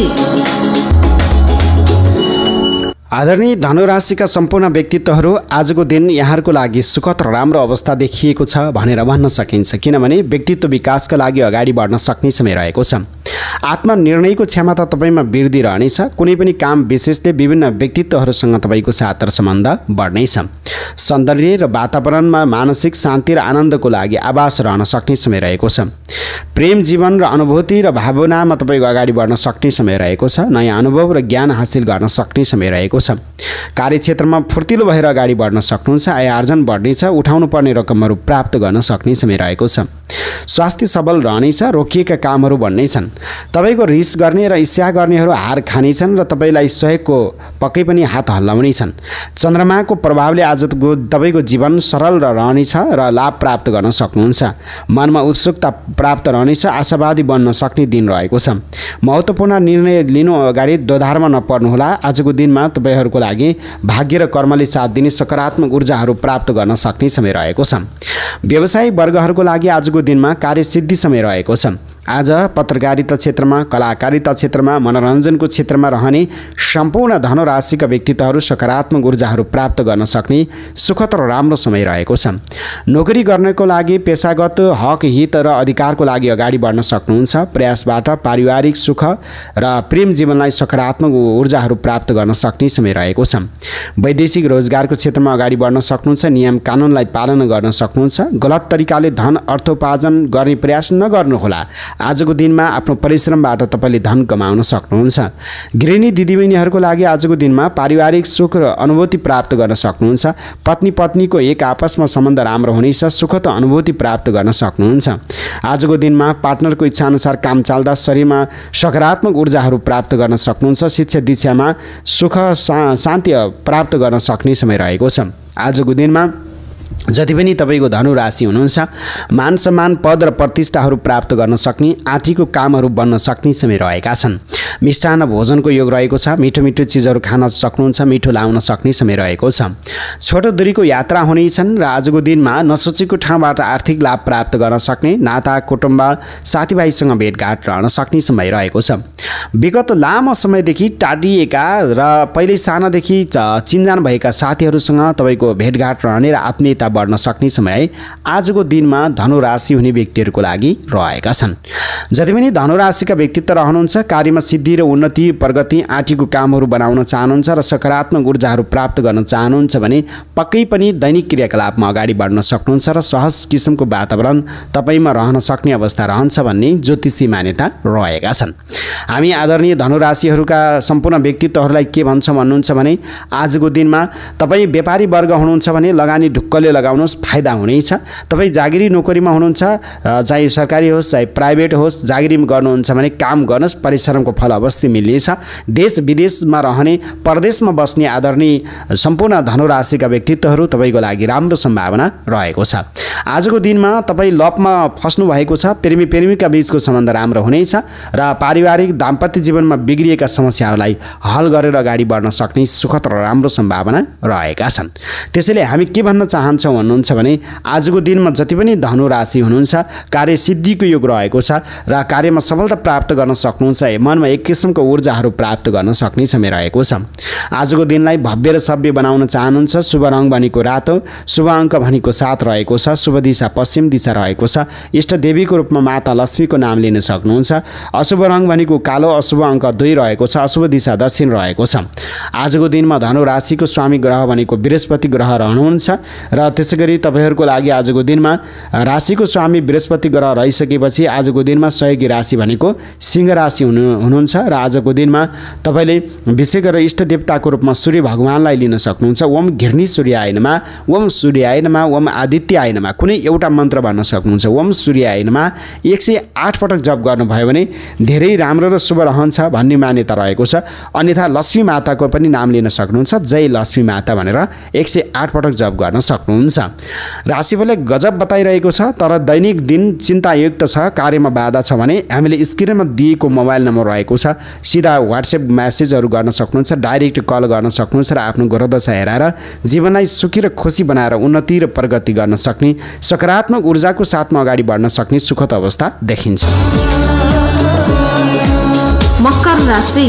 आदरणीय धनु राशिका सम्पूर्ण व्यक्तित्वहरू आजको दिन यहाँहरूको लागि सुखद र राम्रो अवस्था देखिएको छ भनेर भन्न सकिन्छ। किनभने व्यक्तित्व विकासका लागि अगाडि बढ्न सक्ने समय रहेको छ। आत्मनिर्णयको क्षमता तपाईँमा वृद्धि रहनेछ। कुनै पनि काम विशेषले विभिन्न व्यक्तित्वहरूसँग तपाईँको साथ र सम्बन्ध बढ्नेछ। सौन्दर्य र वातावरणमा मानसिक शान्ति र आनन्दको लागि आभास रहन सक्ने समय रहेको छ। प्रेम जीवन र अनुभूति र भावनामा तपाईँको अगाडि बढ्न सक्ने समय रहेको छ। नयाँ अनुभव र ज्ञान हासिल गर्न सक्ने समय रहेको छ। कार्यक्षेत्रमा फुर्तिलो भएर अगाडि बढ्न सक्नुहुन्छ। आय आर्जन बढ्नेछ। उठाउनु पर्ने रकमहरू प्राप्त गर्न सक्ने समय रहेको छ। स्वास्थ्य सबल रहनेछ। रोकिएका कामहरू बन्नेछन्। तपाईँको रिस गर्ने र ईर्ष्या गर्नेहरू हार खानेछन् र तपाईँलाई सहयोगको पक्कै पनि हात हल्लाउनेछन्। चन्द्रमाको प्रभावले आजको तपाईँको जीवन सरल र रहनेछ र लाभ प्राप्त गर्न सक्नुहुन्छ। मनमा उत्सुकता प्राप्त रहनेछ। आशावादी बन्न सक्ने दिन रहेको छ। महत्त्वपूर्ण निर्णय लिनु अगाडि दोधारमा नपर्नुहोला। आजको दिनमा तपाईँहरूको लागि भाग्य र कर्मले साथ दिने सकारात्मक ऊर्जाहरू प्राप्त गर्न सक्ने समय रहेको छ। व्यवसायिक वर्गहरूको लागि आजको दिनमा कार्यसिद्धि समय रहेको छ। आज पत्रकारिता क्षेत्रमा, कलाकारिता क्षेत्रमा, मनोरञ्जनको क्षेत्रमा रहने सम्पूर्ण धनुराशिका व्यक्तित्वहरू सकारात्मक ऊर्जाहरू प्राप्त गर्न सक्ने सुखद र राम्रो समय रहेको छ। नोकरी गर्नको लागि पेसागत हक हित र अधिकारको लागि अगाडि बढ्न सक्नुहुन्छ। प्रयासबाट पारिवारिक सुख र प्रेम जीवनलाई सकारात्मक ऊर्जाहरू प्राप्त गर्न सक्ने समय रहेको छ। वैदेशिक रोजगारको क्षेत्रमा अगाडि बढ्न सक्नुहुन्छ। नियम कानुनलाई पालना गर्न सक्नुहुन्छ। गलत तरिकाले धन अर्थोपार्जन गर्ने प्रयास नगर्नुहोला। आजको दिनमा आफ्नो परिश्रमबाट तपाईँले धन कमाउन सक्नुहुन्छ। गृहिणी दिदीबहिनीहरूको लागि आजको दिनमा पारिवारिक सुख र अनुभूति प्राप्त गर्न सक्नुहुन्छ। पत्नी पत्नीको एक आपसमा सम्बन्ध राम्रो हुनेछ। सुखद अनुभूति प्राप्त गर्न सक्नुहुन्छ। आजको दिनमा पार्टनरको इच्छाअनुसार काम चाल्दा शरीरमा सकारात्मक ऊर्जाहरू प्राप्त गर्न सक्नुहुन्छ। शिक्षा दीक्षामा सुख शान्ति प्राप्त गर्न सक्ने समय रहेको छ। आजको दिनमा जति पनि तपाईँको धनु राशि हुनुहुन्छ मान सम्मान पद र प्रतिष्ठाहरू प्राप्त गर्न सक्ने आँटीको कामहरू बन्न सक्ने समय रहेका छन्। मिष्टान्न भोजनको योग रहेको छ। मिठो मिठो चिजहरू खान सक्नुहुन्छ, मिठो लाउन सक्ने समय रहेको छ। छोटो दूरीको यात्रा हुनेछन् र आजको दिनमा नसोचेको ठाउँबाट आर्थिक लाभ प्राप्त गर्न सक्ने, नाता कुटुम्ब साथीभाइसँग भेटघाट रहन सक्ने समय रहेको छ। विगत लामो समयदेखि टाढिएका र पहिले सानादेखि चिन्जान भएका साथीहरूसँग तपाईँको भेटघाट रहने र आत्मीयता बढ्न सक्ने समय आजको दिनमा धनुराशि हुने व्यक्तिहरूको लागि रहेका छन्। जति पनि धनुराशिका व्यक्तित्व रहनुहुन्छ कार्यमा सिद्धि र उन्नति प्रगति आँटीको कामहरू बनाउन चाहनुहुन्छ र सकारात्मक ऊर्जाहरू प्राप्त गर्न चाहनुहुन्छ भने पक्कै पनि दैनिक क्रियाकलापमा अगाडि बढ्न सक्नुहुन्छ र सहज किसिमको वातावरण तपाईँमा रहन सक्ने अवस्था रहन्छ भन्ने ज्योतिषी मान्यता रहेका छन्। हामी आदरणीय धनुराशिहरूका सम्पूर्ण व्यक्तित्वहरूलाई के भन्छौँ भन्नुहुन्छ भने आजको दिनमा तपाईँ व्यापारी वर्ग हुनुहुन्छ भने लगानी ढुक्कले लगाउनुहोस्, फाइदा हुनेछ। तपाईँ जागिरी नोकरीमा हुनुहुन्छ, चाहे सरकारी होस् चाहे प्राइभेट होस्, जागिरी गर्नुहुन्छ भने काम गर्नुहोस्, परिश्रमको फल अवश्य मिल्नेछ। देश विदेशमा रहने परदेशमा बस्ने आदरणीय सम्पूर्ण धनुराशिका व्यक्तित्वहरू तपाईँको लागि राम्रो सम्भावना रहेको छ। आजको दिनमा तपाईँ लपमा फस्नु भएको छ, प्रेमी प्रेमिका बीचको सम्बन्ध राम्रो हुनेछ र पारिवारिक दाम्पत्य जीवनमा बिग्रिएका समस्याहरूलाई हल गरेर अगाडि बढ्न सक्ने सुखद र राम्रो सम्भावना रहेका छन्। त्यसैले हामी के भन्न चाहन्छौँ भन्नुहुन्छ भने आजको दिनमा जति पनि धनुराशि हुनुहुन्छ कार्य सिद्धिको योग रहेको छ र कार्यमा सफलता प्राप्त गर्न सक्नुहुन्छ। मनमा एक किसिमको ऊर्जाहरू प्राप्त गर्न सक्ने समय रहेको छ। आजको दिनलाई भव्य र सभ्य बनाउन चाहनुहुन्छ। शुभ रङ भनेको रातो, शुभ अङ्क भनेको सात रहेको छ। शुभ दिशा पश्चिम दिशा रहेको छ। इष्ट देवीको रूपमा माता लक्ष्मीको नाम लिन सक्नुहुन्छ। अशुभ रङ भनेको कालो, अशुभ अङ्क दुई रहेको छ। अशुभ दिशा दक्षिण रहेको छ। आजको दिनमा धनु राशिको स्वामी ग्रह भनेको बृहस्पति ग्रह रहनुहुन्छ र त्यसै गरी तपाईँहरूको लागि आजको दिनमा राशिको स्वामी बृहस्पति ग्रह रहिसकेपछि आजको दिनमा सहयोगी राशि भनेको सिंह राशि हुनु हुनुहुन्छ र आजको दिनमा तपाईँले विशेष गरेर इष्ट देवताको रूपमा सूर्य भगवानलाई लिन सक्नुहुन्छ। ओम घिर्नी सूर्याय नमः, ओम सूर्याय नमः, ओम आदित्याय नमः, कुनै एउटा मन्त्र भन्न सक्नुहुन्छ। ओम सूर्याय नमः एक सय आठ पटक जप गर्नुभयो भने धेरै राम्रो र शुभ रहन्छ भन्ने मान्यता रहेको छ। अन्यथा लक्ष्मी माताको पनि नाम लिन सक्नुहुन्छ। जय लक्ष्मी माता भनेर एक सय आठ पटक जप गर्न सक्नुहुन्छ। राशिफलले गजब बताइरहेको छ तर दैनिक दिन चिन्तायुक्त छ, कार्यमा बाधा छ भने हामीले स्क्रिनमा दिएको मोबाइल नम्बर रहेको छ, सिधा व्हाट्सएप म्यासेजहरू गर्न सक्नुहुन्छ, डाइरेक्ट कल गर्न सक्नुहुन्छ र आफ्नो ग्रहदशा हेराएर जीवनलाई सुखी र खुसी बनाएर उन्नति र प्रगति गर्न सक्ने सकारात्मक ऊर्जाको साथमा अगाडि बढ्न सक्ने सुखद अवस्था देखिन्छ। मकर राशि।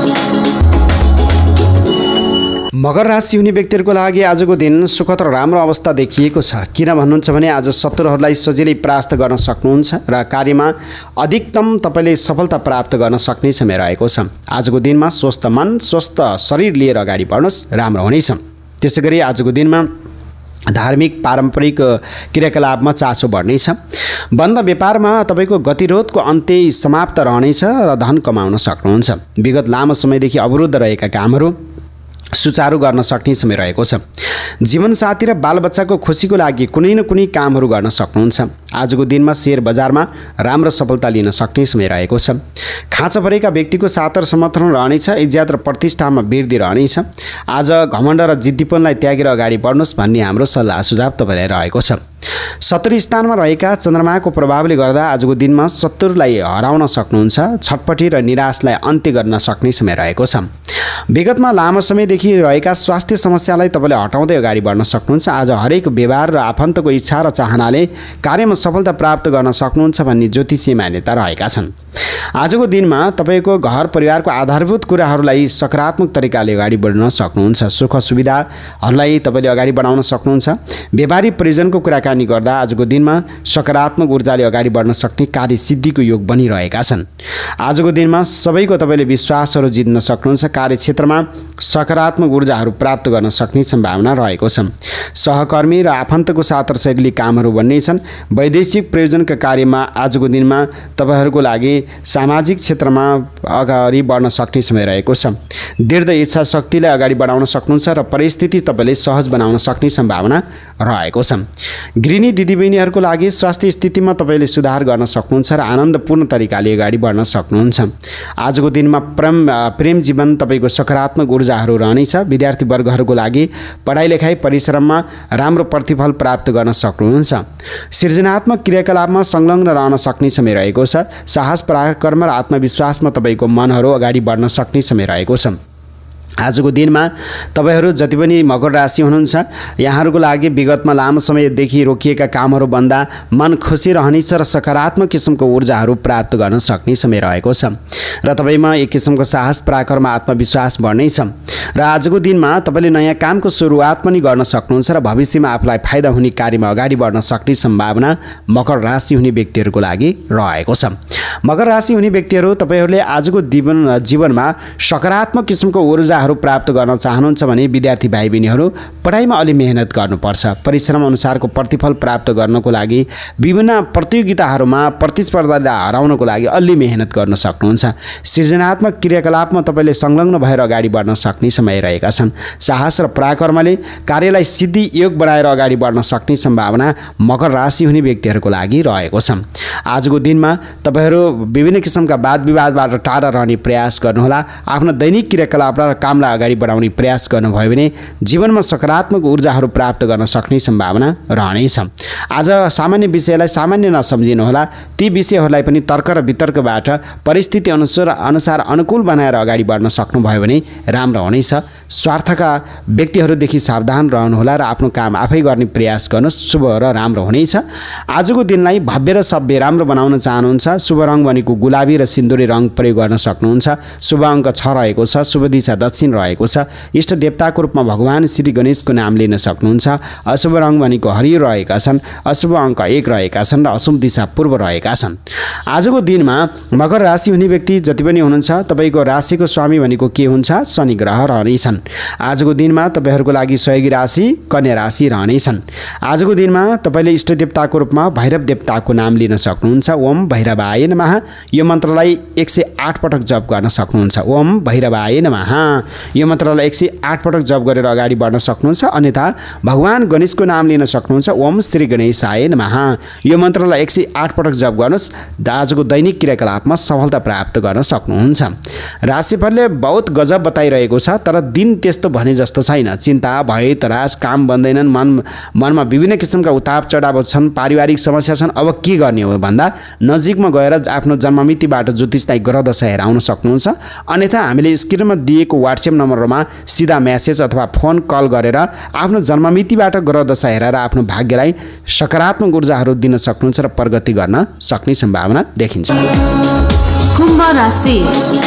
मकर राशि हुने व्यक्तिहरूको लागि आजको दिन सुखद र राम्रो अवस्था देखिएको छ। किन भन्नुहुन्छ भने आज शत्रुहरूलाई सजिलै परास्त गर्न सक्नुहुन्छ र कार्यमा अधिकतम तपाईँले सफलता प्राप्त गर्न सक्ने समय रहेको छ। आजको दिनमा स्वस्थ मन स्वस्थ शरीर लिएर अगाडि बढ्नुहोस्, राम्रो हुनेछ। त्यसै गरी आजको दिनमा धार्मिक पारम्परिक क्रियाकलापमा चासो बढ्नेछ। बन्द व्यापारमा तपाईँको गतिरोधको अन्त्य समाप्त रहनेछ र धन कमाउन सक्नुहुन्छ। विगत लामो समयदेखि अवरुद्ध रहेका कामहरू सुचारू गर्न सक्ने समय रहेको छ। जीवनसाथी र बालबच्चाको खुसीको लागि कुनै न कुनै कामहरू गर्न सक्नुहुन्छ। आजको दिनमा शेयर बजारमा राम्रो सफलता लिन सक्ने समय रहेको छ। खाँचा परेका व्यक्तिको साथ र समर्थन रहनेछ। इज्जत र प्रतिष्ठामा वृद्धि रहनेछ। आज घमण्ड र जिद्दीपनलाई त्यागेर अगाडि बढ्नुहोस् भन्ने हाम्रो सल्लाह सुझाव तपाईँलाई रहेको छ। शत्रु स्थानमा रहेका चन्द्रमाको प्रभावले गर्दा आजको दिनमा शत्रुलाई हराउन सक्नुहुन्छ। छटपटी र निराशलाई अन्त्य गर्न सक्ने समय रहेको छ। विगतमा लामो समयदेखि रहेका स्वास्थ्य समस्यालाई तपाईँले हटाउँदै अगाडि बढ्न सक्नुहुन्छ। आज हरेक व्यवहार र आफन्तको इच्छा र चाहनाले कार्यमा सफलता प्राप्त गर्न सक्नुहुन्छ भन्ने ज्योतिषीय मान्यता रहेका छन्। आजको दिनमा तपाईँको घर परिवारको आधारभूत कुराहरूलाई सकारात्मक तरिकाले अगाडि बढ्न सक्नुहुन्छ। सुख सुविधाहरूलाई तपाईँले अगाडि बढाउन सक्नुहुन्छ। व्यापारी परिजनको कुराकानी गर्दा आजको दिनमा सकारात्मक ऊर्जाले अगाडि बढ्न सक्ने कार्य सिद्धिको योग बनिरहेका छन्। आजको दिनमा सबैको तपाईँले विश्वासहरू जित्न सक्नुहुन्छ। कार्यक्षेत्रमा सकारात्मक ऊर्जाहरू प्राप्त गर्न सक्ने सम्भावना रहेको छ। सहकर्मी र आफन्तको साथ र सहयोगले कामहरू बन्नेछन्। वैदेशिक प्रयोजनका कार्यमा आजको दिनमा तपाईँहरूको लागि सामाजिक क्षेत्रमा अगाडि बढ्न सक्ने समय रहेको छ। दृढ इच्छा शक्तिलाई अगाडि बढाउन सक्नुहुन्छ र परिस्थिति तपाईँले सहज बनाउन सक्ने सम्भावना रहेको छ। गृहिणी दिदीबहिनीहरूको लागि स्वास्थ्य स्थितिमा तपाईँले सुधार गर्न सक्नुहुन्छ र आनन्दपूर्ण तरिकाले अगाडि बढ्न सक्नुहुन्छ। आजको दिनमा प्रेम प्रेम जीवन तपाईँको सकारात्मक ऊर्जाहरू रहनेछ। विद्यार्थी वर्गहरूको लागि पढाइ लेखाइ परिश्रममा राम्रो प्रतिफल प्राप्त गर्न सक्नुहुन्छ। सृजनात्मक क्रियाकलापमा संलग्न रहन सक्ने समय रहेको छ। साहस पराक्रम र आत्मविश्वासमा तपाईँको मनहरू अगाडि बढ्न सक्ने समय रहेको छ। आजको दिनमा तपाईहरू जति पनि मकर राशि हुनुहुन्छ यहाँहरूको लागि विगतमा लामो समयदेखि रोकिएका कामहरू भन्दा मन खुसी रहनेछ र सकारात्मक किसिमको ऊर्जाहरू प्राप्त गर्न सक्ने समय रहेको छ र तपाईँमा एक किसिमको साहस पराक्रम आत्मविश्वास बढ्नेछ र आजको दिनमा तपाईँले नयाँ कामको सुरुवात पनि गर्न सक्नुहुन्छ र भविष्यमा आफूलाई फाइदा हुने कार्यमा अगाडि बढ्न सक्ने सम्भावना मकर राशि हुने व्यक्तिहरूको लागि रहेको छ। मकर राशि हुने व्यक्तिहरू तपाईँहरूले आजको जीवन जीवनमा सकारात्मक किसिमको ऊर्जा प्राप्त गर्न चाहनुहुन्छ भने विद्यार्थी भाइ बहिनीहरू पढाइमा अलि मेहनत गर्नुपर्छ। परिश्रम अनुसारको प्रतिफल प्राप्त गर्नको लागि विभिन्न प्रतियोगिताहरूमा प्रतिस्पर्धालाई हराउनको लागि अलि मेहनत गर्न सक्नुहुन्छ। सृजनात्मक क्रियाकलापमा तपाईँले संलग्न भएर अगाडि बढ्न सक्ने समय रहेका छन्। साहस र पराक्रमले कार्यलाई सिद्धि योग बनाएर अगाडि बढ्न सक्ने सम्भावना मकर राशि हुने व्यक्तिहरूको लागि रहेको छ। आजको दिनमा तपाईँहरू विभिन्न किसिमका वाद विवादबाट टाढा रहने प्रयास गर्नुहोला। आफ्नो दैनिक क्रियाकलाप र कामलाई अगाडि बढाउने प्रयास गर्नुभयो भने जीवनमा सकारात्मक ऊर्जाहरू प्राप्त गर्न सक्ने सम्भावना रहनेछ। आज सामान्य विषयलाई सामान्य नसम्झिनुहोला। ती विषयहरूलाई पनि तर्क र वितर्कबाट परिस्थिति अनुसार अनुसार अनुकूल बनाएर अगाडि बढ्न सक्नुभयो भने राम्रो हुनेछ। स्वार्थका व्यक्तिहरूदेखि सावधान रहनुहोला र आफ्नो काम आफै गर्ने प्रयास गर्नुहोस्। शुभ र राम्रो हुनेछ। आजको दिनलाई भव्य र सभ्य राम्रो बनाउन चाहनुहुन्छ। शुभ रङ भनेको गुलाबी र सिन्दुरी रङ प्रयोग गर्न सक्नुहुन्छ। शुभ अङ्क छ रहेको छ। शुभ दिशा दक्षिण रहेको छ। इष्ट देवताको रूपमा भगवान श्री गणेशको नाम लिन सक्नुहुन्छ। अशुभ रङ भनेको हरियो रहेका छन्। अशुभ अङ्क एक रहेका छन् र अशुभ दिशा पूर्व रहेका छन्। आजको दिनमा मकर राशि हुने व्यक्ति जति पनि हुनुहुन्छ तपाईँको राशिको स्वामी भनेको के हुन्छ? शनि ग्रह रहनेछन्। आजको दिनमा तपाईँहरूको लागि सहयोगी राशि कन्या राशि रहनेछन्। आजको दिनमा तपाईँले इष्ट देवताको रूपमा भैरव देवताको नाम लिन सक्नुहुन्छ। ओम भैरवाय नमः यो मन्त्रलाई एक सय आठ पटक जप गर्न सक्नुहुन्छ। ओम भैरवाय नमः यो मन्त्रलाई एक सय आठ पटक जप गरेर अगाडि बढ्न सक्नुहुन्छ। अन्यथा भगवान गणेशको नाम लिन सक्नुहुन्छ। ओम श्री गणेशाय नमः यो मन्त्रलाई एक सय आठ पटक जप गर्नुहोस्। आजको दैनिक क्रियाकलापमा सफलता प्राप्त गर्न सक्नुहुन्छ। राशिफलले बहुत गजब बताइरहेको छ तर दिन त्यस्तो भने जस्तो छैन। चिन्ता भय तरास काम बन्दैनन्। मन मनमा विभिन्न किसिमका उताप चढाव छन्। पारिवारिक समस्या छन्। अब के गर्ने हो भन्दा नजिकमा गएर आफ्नो जन्ममितिबाट ज्योतिषलाई ग्रह दशा हेराउन सक्नुहुन्छ। अन्यथा हामीले स्क्रिनमा दिएको वाट्सएप नम्बरमा सिधा म्यासेज अथवा फोन कल गरेर आफ्नो जन्ममितिबाट ग्रह दशा हेरेर आफ्नो भाग्यलाई सकारात्मक ऊर्जाहरू दिन सक्नुहुन्छ र प्रगति गर्न सक्ने सम्भावना देखिन्छ। कुम्भ राशि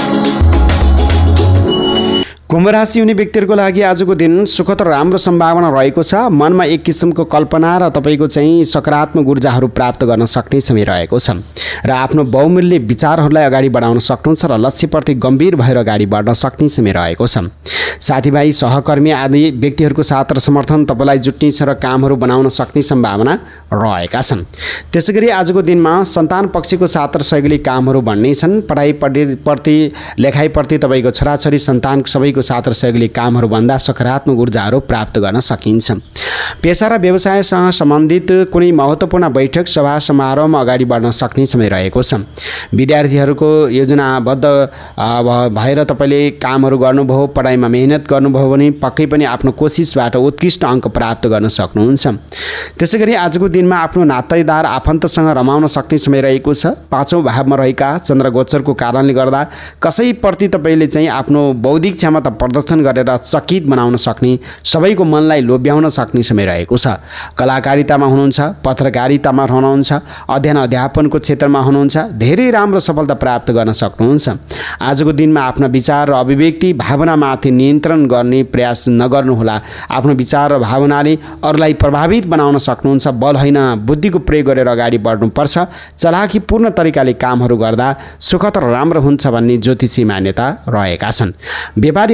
कुम्भ राशि हुने व्यक्तिहरूको लागि आजको दिन सुखद र राम्रो सम्भावना रहेको छ। मनमा एक किसिमको कल्पना र तपाईँको चाहिँ सकारात्मक ऊर्जाहरू प्राप्त गर्न सक्ने समय रहेको छ र आफ्नो बहुमूल्य विचारहरूलाई अगाडि बढाउन सक्नुहुन्छ र लक्ष्यप्रति गम्भीर भएर अगाडि बढ्न सक्ने समय रहेको छ। साथीभाइ सहकर्मी आदि व्यक्तिहरूको साथ र समर्थन तपाईँलाई जुट्नेछ र कामहरू बनाउन सक्ने सम्भावना रहेका छन्। त्यसै गरी आजको दिनमा सन्तान पक्षको साथ र सहयोगले कामहरू बढ्नेछन्। पढाइप्रति प्रति लेखाइप्रति तपाईँको छोराछोरी सन्तान सबैको साथ र सहयोगले कामहरू भन्दा सकारात्मक ऊर्जाहरू प्राप्त गर्न सकिन्छ। पेसा र व्यवसायसँग सम्बन्धित कुनै महत्त्वपूर्ण बैठक सभा समारोहमा अगाडि बढ्न सक्ने समय रहेको छ। विद्यार्थीहरूको योजनाबद्ध भएर तपाईँले कामहरू गर्नुभयो, पढाइमा मेहनत गर्नुभयो भने पक्कै पनि आफ्नो कोसिसबाट उत्कृष्ट अङ्क प्राप्त गर्न सक्नुहुन्छ। त्यसै गरी आजको दिनमा आफ्नो नातेदार आफन्तसँग रमाउन सक्ने समय रहेको छ। पाँचौँ भावमा रहेका चन्द्रगोचरको कारणले गर्दा कसैप्रति तपाईँले चाहिँ आफ्नो बौद्धिक क्षमता प्रदर्शन गरेर चकित बनाउन सक्ने, सबैको मनलाई लोभ्याउन सक्ने समय रहेको छ। कलाकारितामा हुनुहुन्छ, पत्रकारितामा हुनुहुन्छ, अध्ययन अध्यापनको क्षेत्रमा हुनुहुन्छ, धेरै राम्रो सफलता प्राप्त गर्न सक्नुहुन्छ। आजको दिनमा आफ्ना विचार र अभिव्यक्ति भावनामाथि नियन्त्रण गर्ने प्रयास नगर्नुहोला। आफ्नो विचार र भावनाले अरूलाई प्रभावित बनाउन सक्नुहुन्छ। बल होइन बुद्धिको प्रयोग गरेर अगाडि बढ्नुपर्छ। चलाखीपूर्ण तरिकाले कामहरू गर्दा सुखद र राम्रो हुन्छ भन्ने ज्योतिषी मान्यता रहेका छन्। व्यापारी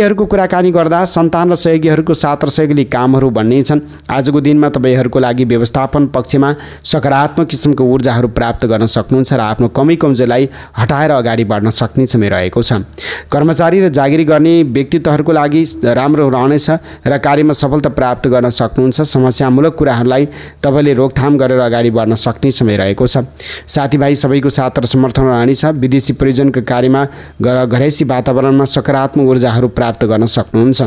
सहयोगीहरूको कुराकानी गर्दा सन्तान र सहयोगीहरूको साथ र सहयोगले कामहरू बन्नेछन्। आजको दिनमा तपाईँहरूको लागि व्यवस्थापन पक्षमा सकारात्मक किसिमको ऊर्जाहरू प्राप्त गर्न सक्नुहुन्छ र आफ्नो कमी कमजोरीलाई हटाएर अगाडि बढ्न सक्ने समय रहेको छ। कर्मचारी र जागिरी गर्ने व्यक्तित्वहरूको लागि राम्रो रहनेछ र कार्यमा सफलता प्राप्त गर्न सक्नुहुन्छ। समस्यामूलक कुराहरूलाई तपाईँले रोकथाम गरेर अगाडि बढ्न सक्ने समय रहेको छ। साथीभाइ सबैको साथ र समर्थन रहनेछ। विदेशी प्रयोजनको कार्यमा घरेसी वातावरणमा सकारात्मक ऊर्जाहरू प्राप्त गर्न सक्नुहुन्छ।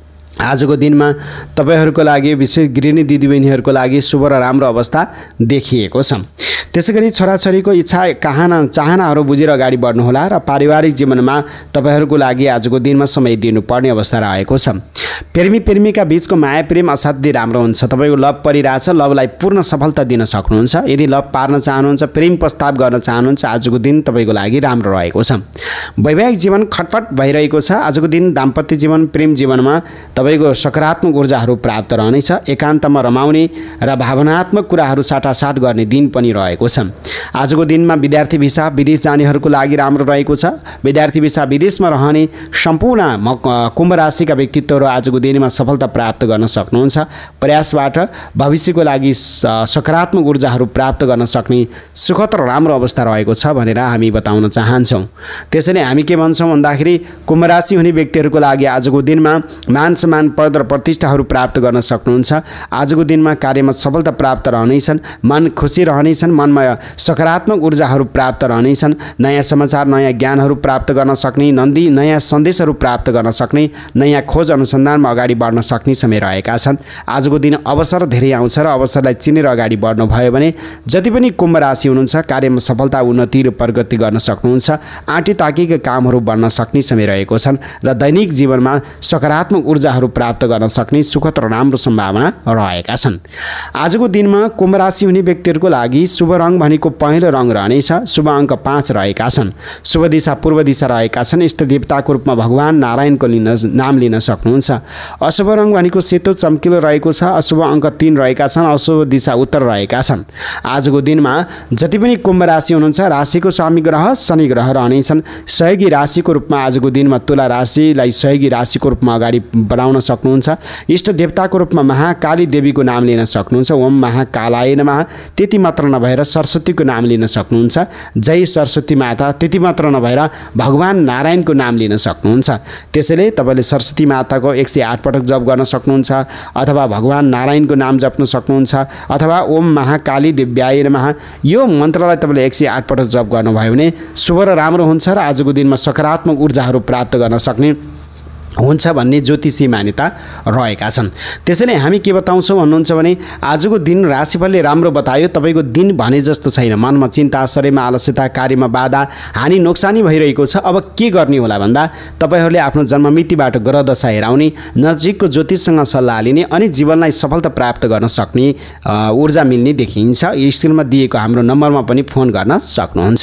आजको दिनमा तपाईँहरूको लागि विशेष गृहिणी दिदीबहिनीहरूको लागि शुभ र राम्रो अवस्था देखिएको छ। त्यसै गरी छोराछोरीको इच्छा कहना चाहनाहरू बुझेर अगाडि बढ्नुहोला र पारिवारिक जीवनमा तपाईँहरूको लागि आजको दिनमा समय दिनुपर्ने अवस्था रहेको छ। प्रेमी प्रेमीका बीचको माया प्रेम असाध्यै राम्रो हुन्छ। तपाईँको लभ परिरहेछ, लभलाई पूर्ण सफलता दिन सक्नुहुन्छ। यदि लभ पार्न चाहनुहुन्छ, प्रेम प्रस्ताव गर्न चाहनुहुन्छ, आजको दिन तपाईँको लागि राम्रो रहेको छ। वैवाहिक जीवन खटपट भइरहेको छ। आजको दिन दाम्पत्य जीवन प्रेम जीवनमा तपाईँको सकारात्मक ऊर्जाहरू प्राप्त रहनेछ। एकान्तमा रमाउने र भावनात्मक कुराहरू साटासाट गर्ने दिन पनि रहेको छ। आजको दिनमा विद्यार्थी भिसा विदेश जानेहरूको लागि राम्रो रहेको छ। विद्यार्थी भिसा विदेशमा रहने सम्पूर्ण कुम्भ राशिका व्यक्तित्वहरू आजको दिनमा सफलता प्राप्त गर्न सक्नुहुन्छ। प्रयासबाट भविष्यको लागि सकारात्मक ऊर्जाहरू प्राप्त गर्न सक्ने सुखद र राम्रो अवस्था रहेको छ भनेर हामी बताउन चाहन्छौँ। त्यसैले हामी के भन्छौँ भन्दाखेरि कुम्भ राशि हुने व्यक्तिहरूको लागि आजको दिनमा मान सम्मान पद र प्रतिष्ठाहरू प्राप्त गर्न सक्नुहुन्छ। आजको दिनमा कार्यमा सफलता प्राप्त रहनेछन्। मन खुसी रहनेछन्। मनमा सकारात्मक ऊर्जाहरू प्राप्त रहनेछन्। नयाँ समाचार नयाँ ज्ञानहरू प्राप्त गर्न सक्ने, नन्दी नयाँ सन्देशहरू प्राप्त गर्न सक्ने, नयाँ खोज अनुसन्धानमा अगाडि बढ्न सक्ने समय रहेका छन्। आजको दिन अवसर धेरै आउँछ र अवसरलाई चिनेर अगाडि बढ्नुभयो भने जति पनि कुम्भ राशि हुनुहुन्छ कार्यमा सफलता उन्नति र प्रगति गर्न सक्नुहुन्छ। आँटी ताकेका कामहरू बन्न सक्ने समय रहेको छन् र दैनिक जीवनमा सकारात्मक ऊर्जाहरू प्राप्त गर्न सक्ने सुखद र राम्रो सम्भावना रहेका छन्। आजको दिनमा कुम्भ राशि हुने व्यक्तिहरूको लागि शुभ रङ भनेको पहेँलो रङ रहनेछ। शुभ अङ्क पाँच रहेका छन्। शुभ दिशा पूर्व दिशा रहेका छन्। इष्ट देवताको रूपमा भगवान नारायणको लिन नाम लिन सक्नुहुन्छ। अशुभ रङ भनेको सेतो चम्किलो रहेको छ। अशुभ अङ्क तीन रहेका छन्। अशुभ दिशा उत्तर रहेका छन्। आजको दिनमा जति पनि कुम्भ राशि हुनुहुन्छ राशिको स्वामी ग्रह शनि ग्रह रहनेछन्। सहयोगी राशिको रूपमा आजको दिनमा तुला राशिलाई सहयोगी राशिको रूपमा अगाडि बढाउन सक्नुहुन्छ। इष्ट देवताको रूपमा महाकाली देवीको नाम लिन सक्नुहुन्छ। ओम महाकालाय नमः त्यति मात्र नभएर सरस्वतीको नाम लिन सक्नुहुन्छ। जय सरस्वती माता त्यति मात्र नभएर भगवान नारायणको नाम लिन सक्नुहुन्छ। त्यसैले तपाईँले सरस्वती माताको एक सय आठ पटक जप गर्न सक्नुहुन्छ अथवा भगवान नारायणको नाम जप्न सक्नुहुन्छ अथवा ओम महाकाली देव्याय नमः यो मन्त्रलाई तपाईँले एक सय आठ पटक जप गर्नुभयो भने शुभ र राम्रो हुन्छ र आजको दिनमा सकारात्मक ऊर्जाहरू प्राप्त गर्न सक्ने हुन्छ भन्ने ज्योतिषी मान्यता रहेका छन्। त्यसैले हामी के बताउँछौँ भन्नुहुन्छ भने आजको दिन राशिफलले राम्रो बतायो। तपाईँको दिन भने जस्तो छैन। मनमा चिन्ता, शरीरमा आलस्यता, कार्यमा बाधा, हानि नोक्सानी भइरहेको छ। अब के गर्ने होला भन्दा तपाईँहरूले आफ्नो जन्ममितिबाट ग्रह दशा हेराउने, नजिकको ज्योतिषसँग सल्लाह लिने अनि जीवनलाई सफलता प्राप्त गर्न सक्ने ऊर्जा मिल्ने देखिन्छ। स्क्रिनमा दिएको हाम्रो नम्बरमा पनि फोन गर्न सक्नुहुन्छ।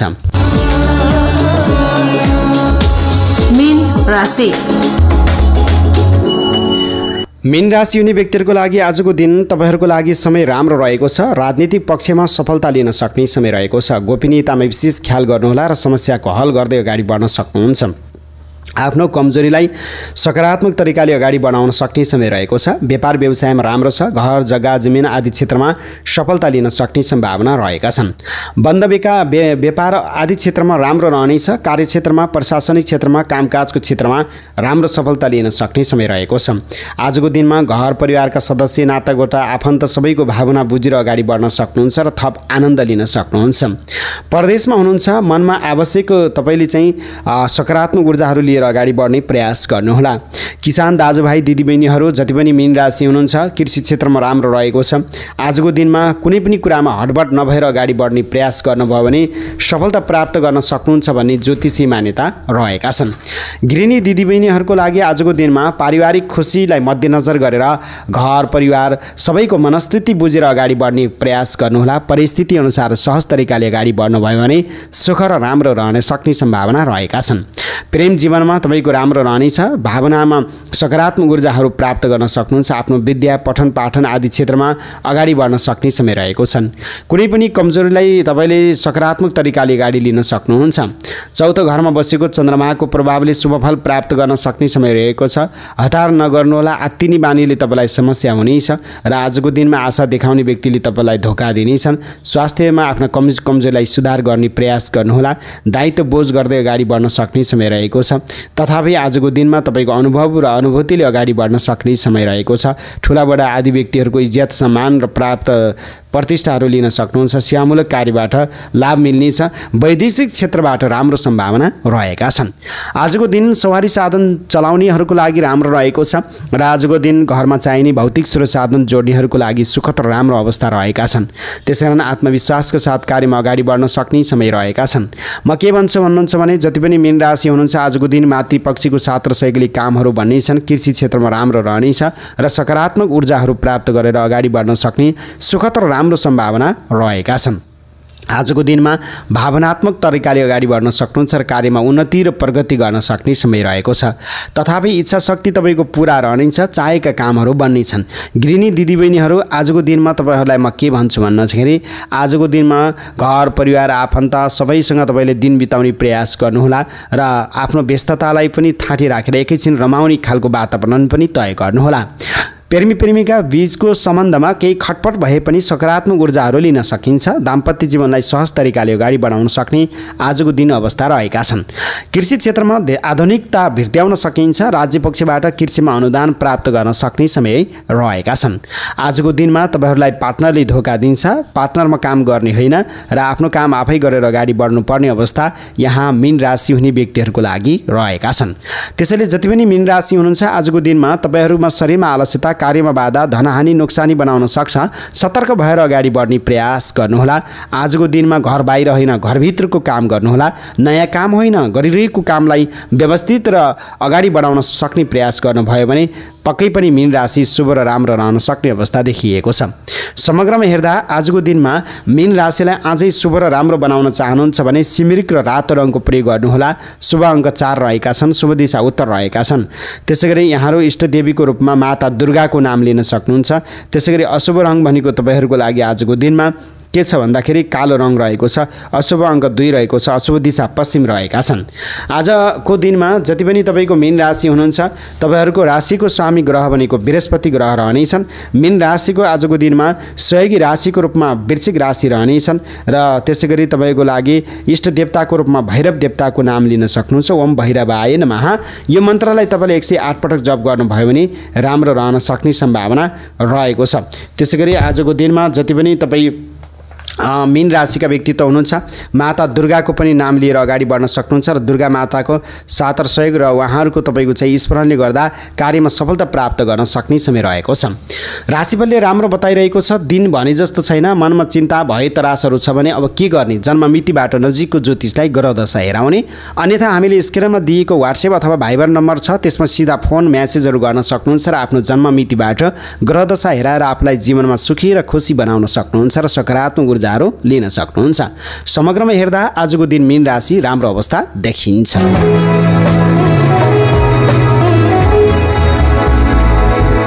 मीन राशि मीन राशि हुने व्यक्तिहरूको लागि आजको दिन तपाईँहरूको लागि समय राम्रो रहेको छ। राजनीतिक पक्षमा सफलता लिन सक्ने समय रहेको छ। गोपनीयतामा विशेष ख्याल गर्नुहोला र समस्याको हल गर्दै अगाडि बढ्न सक्नुहुन्छ। आफ्नो कमजोरीलाई सकारात्मक तरिकाले अगाडि बढाउन सक्ने समय रहेको छ। व्यापार व्यवसायमा राम्रो छ। घर जग्गा जमिन आदि क्षेत्रमा सफलता लिन सक्ने सम्भावना रहेका छन्। बन्द बेका व्यापार आदि क्षेत्रमा राम्रो रहनेछ। कार्यक्षेत्रमा, प्रशासनिक क्षेत्रमा, कामकाजको क्षेत्रमा राम्रो सफलता लिन सक्ने समय रहेको छ। आजको दिनमा घर परिवारका सदस्य, नातागोता, आफन्त सबैको भावना बुझेर अगाडि बढ्न सक्नुहुन्छ र थप आनन्द लिन सक्नुहुन्छ। परदेशमा हुनुहुन्छ, मनमा आवश्यक तपाईँले चाहिँ सकारात्मक ऊर्जाहरू लिएर अगाडि बढ्ने प्रयास गर्नुहोला। किसान दाजुभाइ दिदीबहिनीहरू जति पनि मीन राशि हुनुहुन्छ कृषि क्षेत्रमा राम्रो रहेको छ। आजको दिनमा कुनै पनि कुरामा हडबड नभएर अगाडि बढ्ने प्रयास गर्नुभयो भने सफलता प्राप्त गर्न सक्नुहुन्छ भन्ने ज्योतिषी मान्यता रहेका छन्। गृहिणी दिदीबहिनीहरूको लागि आजको दिनमा पारिवारिक खुसीलाई मध्यनजर गरेर घर परिवार सबैको मनस्थिति बुझेर अगाडि बढ्ने प्रयास गर्नुहोला। परिस्थिति अनुसार सहज तरिकाले अगाडि बढ्नुभयो भने सुख र राम्रो रहन सक्ने सम्भावना रहेका छन्। प्रेम जीवनमा क्षेत्रमा तपाईँको राम्रो रहनेछ। भावनामा सकारात्मक ऊर्जाहरू प्राप्त गर्न सक्नुहुन्छ। आफ्नो विद्या पठन पाठन आदि क्षेत्रमा अगाडि बढ्न सक्ने समय रहेको छन्। कुनै पनि कमजोरीलाई तपाईँले सकारात्मक तरिकाले अगाडि लिन सक्नुहुन्छ। चौथो घरमा बसेको चन्द्रमाको प्रभावले शुभफल प्राप्त गर्न सक्ने समय रहेको छ। हतार नगर्नुहोला, आत्तिनी बानीले तपाईँलाई समस्या हुनेछ र आजको दिनमा आशा देखाउने व्यक्तिले तपाईँलाई धोका दिनेछन्। स्वास्थ्यमा आफ्ना कम कमजोरीलाई सुधार गर्ने प्रयास गर्नुहोला। दायित्व बोझ गर्दै अगाडि बढ्न सक्ने समय रहेको छ। तथापि आजको दिनमा तपाईँको अनुभव र अनुभूतिले अगाडि बढ्न सक्ने समय रहेको छ। ठुलाबडा आदि व्यक्तिहरूको इज्जत सम्मान र प्राप्त प्रतिष्ठाहरू लिन सक्नुहुन्छ। सेवामूलक कार्यबाट लाभ मिल्नेछ। वैदेशिक क्षेत्रबाट राम्रो सम्भावना रहेका छन्। आजको दिन सवारी साधन चलाउनेहरूको लागि राम्रो रहेको छ र आजको दिन घरमा चाहिने भौतिक स्रोत साधन जोड्नेहरूको लागि सुखद र राम्रो अवस्था रहेका छन्। त्यसैकारण आत्मविश्वासका साथ कार्यमा अगाडि बढ्न सक्ने समय रहेका छन्। म के भन्छु भन्नुहुन्छ भने जति पनि मीन राशि हुनुहुन्छ आजको दिन मातृपक्षीको साथ र सहयोगले कामहरू बन्नेछन्। कृषि क्षेत्रमा राम्रो रहनेछ र सकारात्मक ऊर्जाहरू प्राप्त गरेर अगाडि बढ्न सक्ने सुखद र राम्रो सम्भावना रहेका छन्। आजको दिनमा भावनात्मक तरिकाले अगाडि बढ्न सक्नुहुन्छ र कार्यमा उन्नति र प्रगति गर्न सक्ने समय रहेको छ। तथापि इच्छा शक्ति तपाईँको पुरा रहनेछ। चाहेका कामहरू बन्नेछन्। गृहिणी दिदीबहिनीहरू आजको दिनमा तपाईँहरूलाई म के भन्छु भन्दाखेरि आजको दिनमा घर परिवार आफन्त सबैसँग तपाईँले दिन बिताउने प्रयास गर्नुहोला र आफ्नो व्यस्ततालाई पनि थाँटी राखेर एकैछिन रमाउने खालको वातावरण पनि तय गर्नुहोला। प्रेमी प्रेमिका बीचको सम्बन्धमा केही खटपट भए पनि सकारात्मक ऊर्जाहरू लिन सकिन्छ। दाम्पत्य जीवनलाई सहज तरिकाले अगाडि बढाउन सक्ने आजको दिन अवस्था रहेका छन्। कृषि क्षेत्रमा आधुनिकता भित्र्याउन सकिन्छ। राज्य पक्षबाट कृषिमा अनुदान प्राप्त गर्न सक्ने समय रहेका छन्। आजको दिनमा तपाईँहरूलाई पार्टनरले धोका दिन्छ। पार्टनरमा काम गर्ने होइन र आफ्नो काम आफै गरेर अगाडि बढ्नुपर्ने अवस्था यहाँ मीन राशि हुने व्यक्तिहरूको लागि रहेका छन्। त्यसैले जति पनि मीन राशि हुनुहुन्छ आजको दिनमा तपाईँहरूमा शरीरमा आलस्यता, कार्यमा बाधा, धनहानि नोक्सानी बनाउन सक्छ। सतर्क भएर अगाडि बढ्ने प्रयास गर्नुहोला। आजको दिनमा घर बाहिर होइन घरभित्रको काम गर्नुहोला। नयाँ काम होइन गरिरहेको कामलाई व्यवस्थित र अगाडि बढाउन सक्ने प्रयास गर्नुभयो भने पक्कै पनि मीन राशि शुभ र राम्रो रहन सक्ने अवस्था देखिएको छ। समग्रमा हेर्दा आजको दिनमा मीन राशिलाई अझै शुभ र राम्रो बनाउन चाहनुहुन्छ भने सिमिरिक र रातो रङको प्रयोग गर्नुहोला। शुभ अङ्क चार रहेका छन्। शुभ दिशा उत्तर रहेका छन्। त्यसैगरी यहाँहरू इष्टदेवीको रूपमा माता दुर्गाको नाम लिन सक्नुहुन्छ। त्यसैगरी अशुभ रङ भनेको तपाईँहरूको लागि आजको दिनमा के छ भन्दाखेरि कालो रङ रहेको छ। अशुभ अङ्क दुई रहेको छ। अशुभ दिशा पश्चिम रहेका छन्। आजको दिनमा जति पनि तपाईँको मीन राशि हुनुहुन्छ तपाईँहरूको राशिको स्वामी ग्रह भनेको बृहस्पति ग्रह रहनेछन्। मीन राशिको आजको दिनमा सहयोगी राशिको रूपमा वृश्चिक राशि रहनेछन् र त्यसै गरी तपाईँको लागि इष्ट देवताको रूपमा भैरव देवताको नाम लिन सक्नुहुन्छ। ओम भैरवाय नमः यो मन्त्रलाई तपाईँले एक सय आठ पटक जप गर्नुभयो भने राम्रो रहन सक्ने सम्भावना रहेको छ। त्यसै गरी आजको दिनमा जति पनि तपाईँ मीन राशिका व्यक्तित्व हुनुहुन्छ माता दुर्गाको पनि नाम लिएर अगाडि बढ्न सक्नुहुन्छ र दुर्गा माताको साथ र सहयोग र उहाँहरूको तपाईँको चाहिँ स्मरणले गर्दा कार्यमा सफलता प्राप्त गर्न सक्ने समय रहेको छ। राशिफलले राम्रो बताइरहेको छ। दिन भने जस्तो छैन। मनमा चिन्ता भय तरासहरू छ भने अब के गर्ने? जन्म मितिबाट नजिकको ज्योतिषलाई ग्रह दशा हेराउने। अन्यथा हामीले स्क्रिनमा दिएको वाट्सएप अथवा भाइबर नम्बर छ त्यसमा सिधा फोन म्यासेजहरू गर्न सक्नुहुन्छ र आफ्नो जन्म मितिबाट ग्रह दशा हेराएर आफूलाई जीवनमा सुखी र खुसी बनाउन सक्नुहुन्छ र सकारात्मक ऊर्जाहरू लिन सक्नुहुन्छ। समग्रमा हेर्दा आजको दिन मीन राशि राम्रो अवस्था देखिन्छ।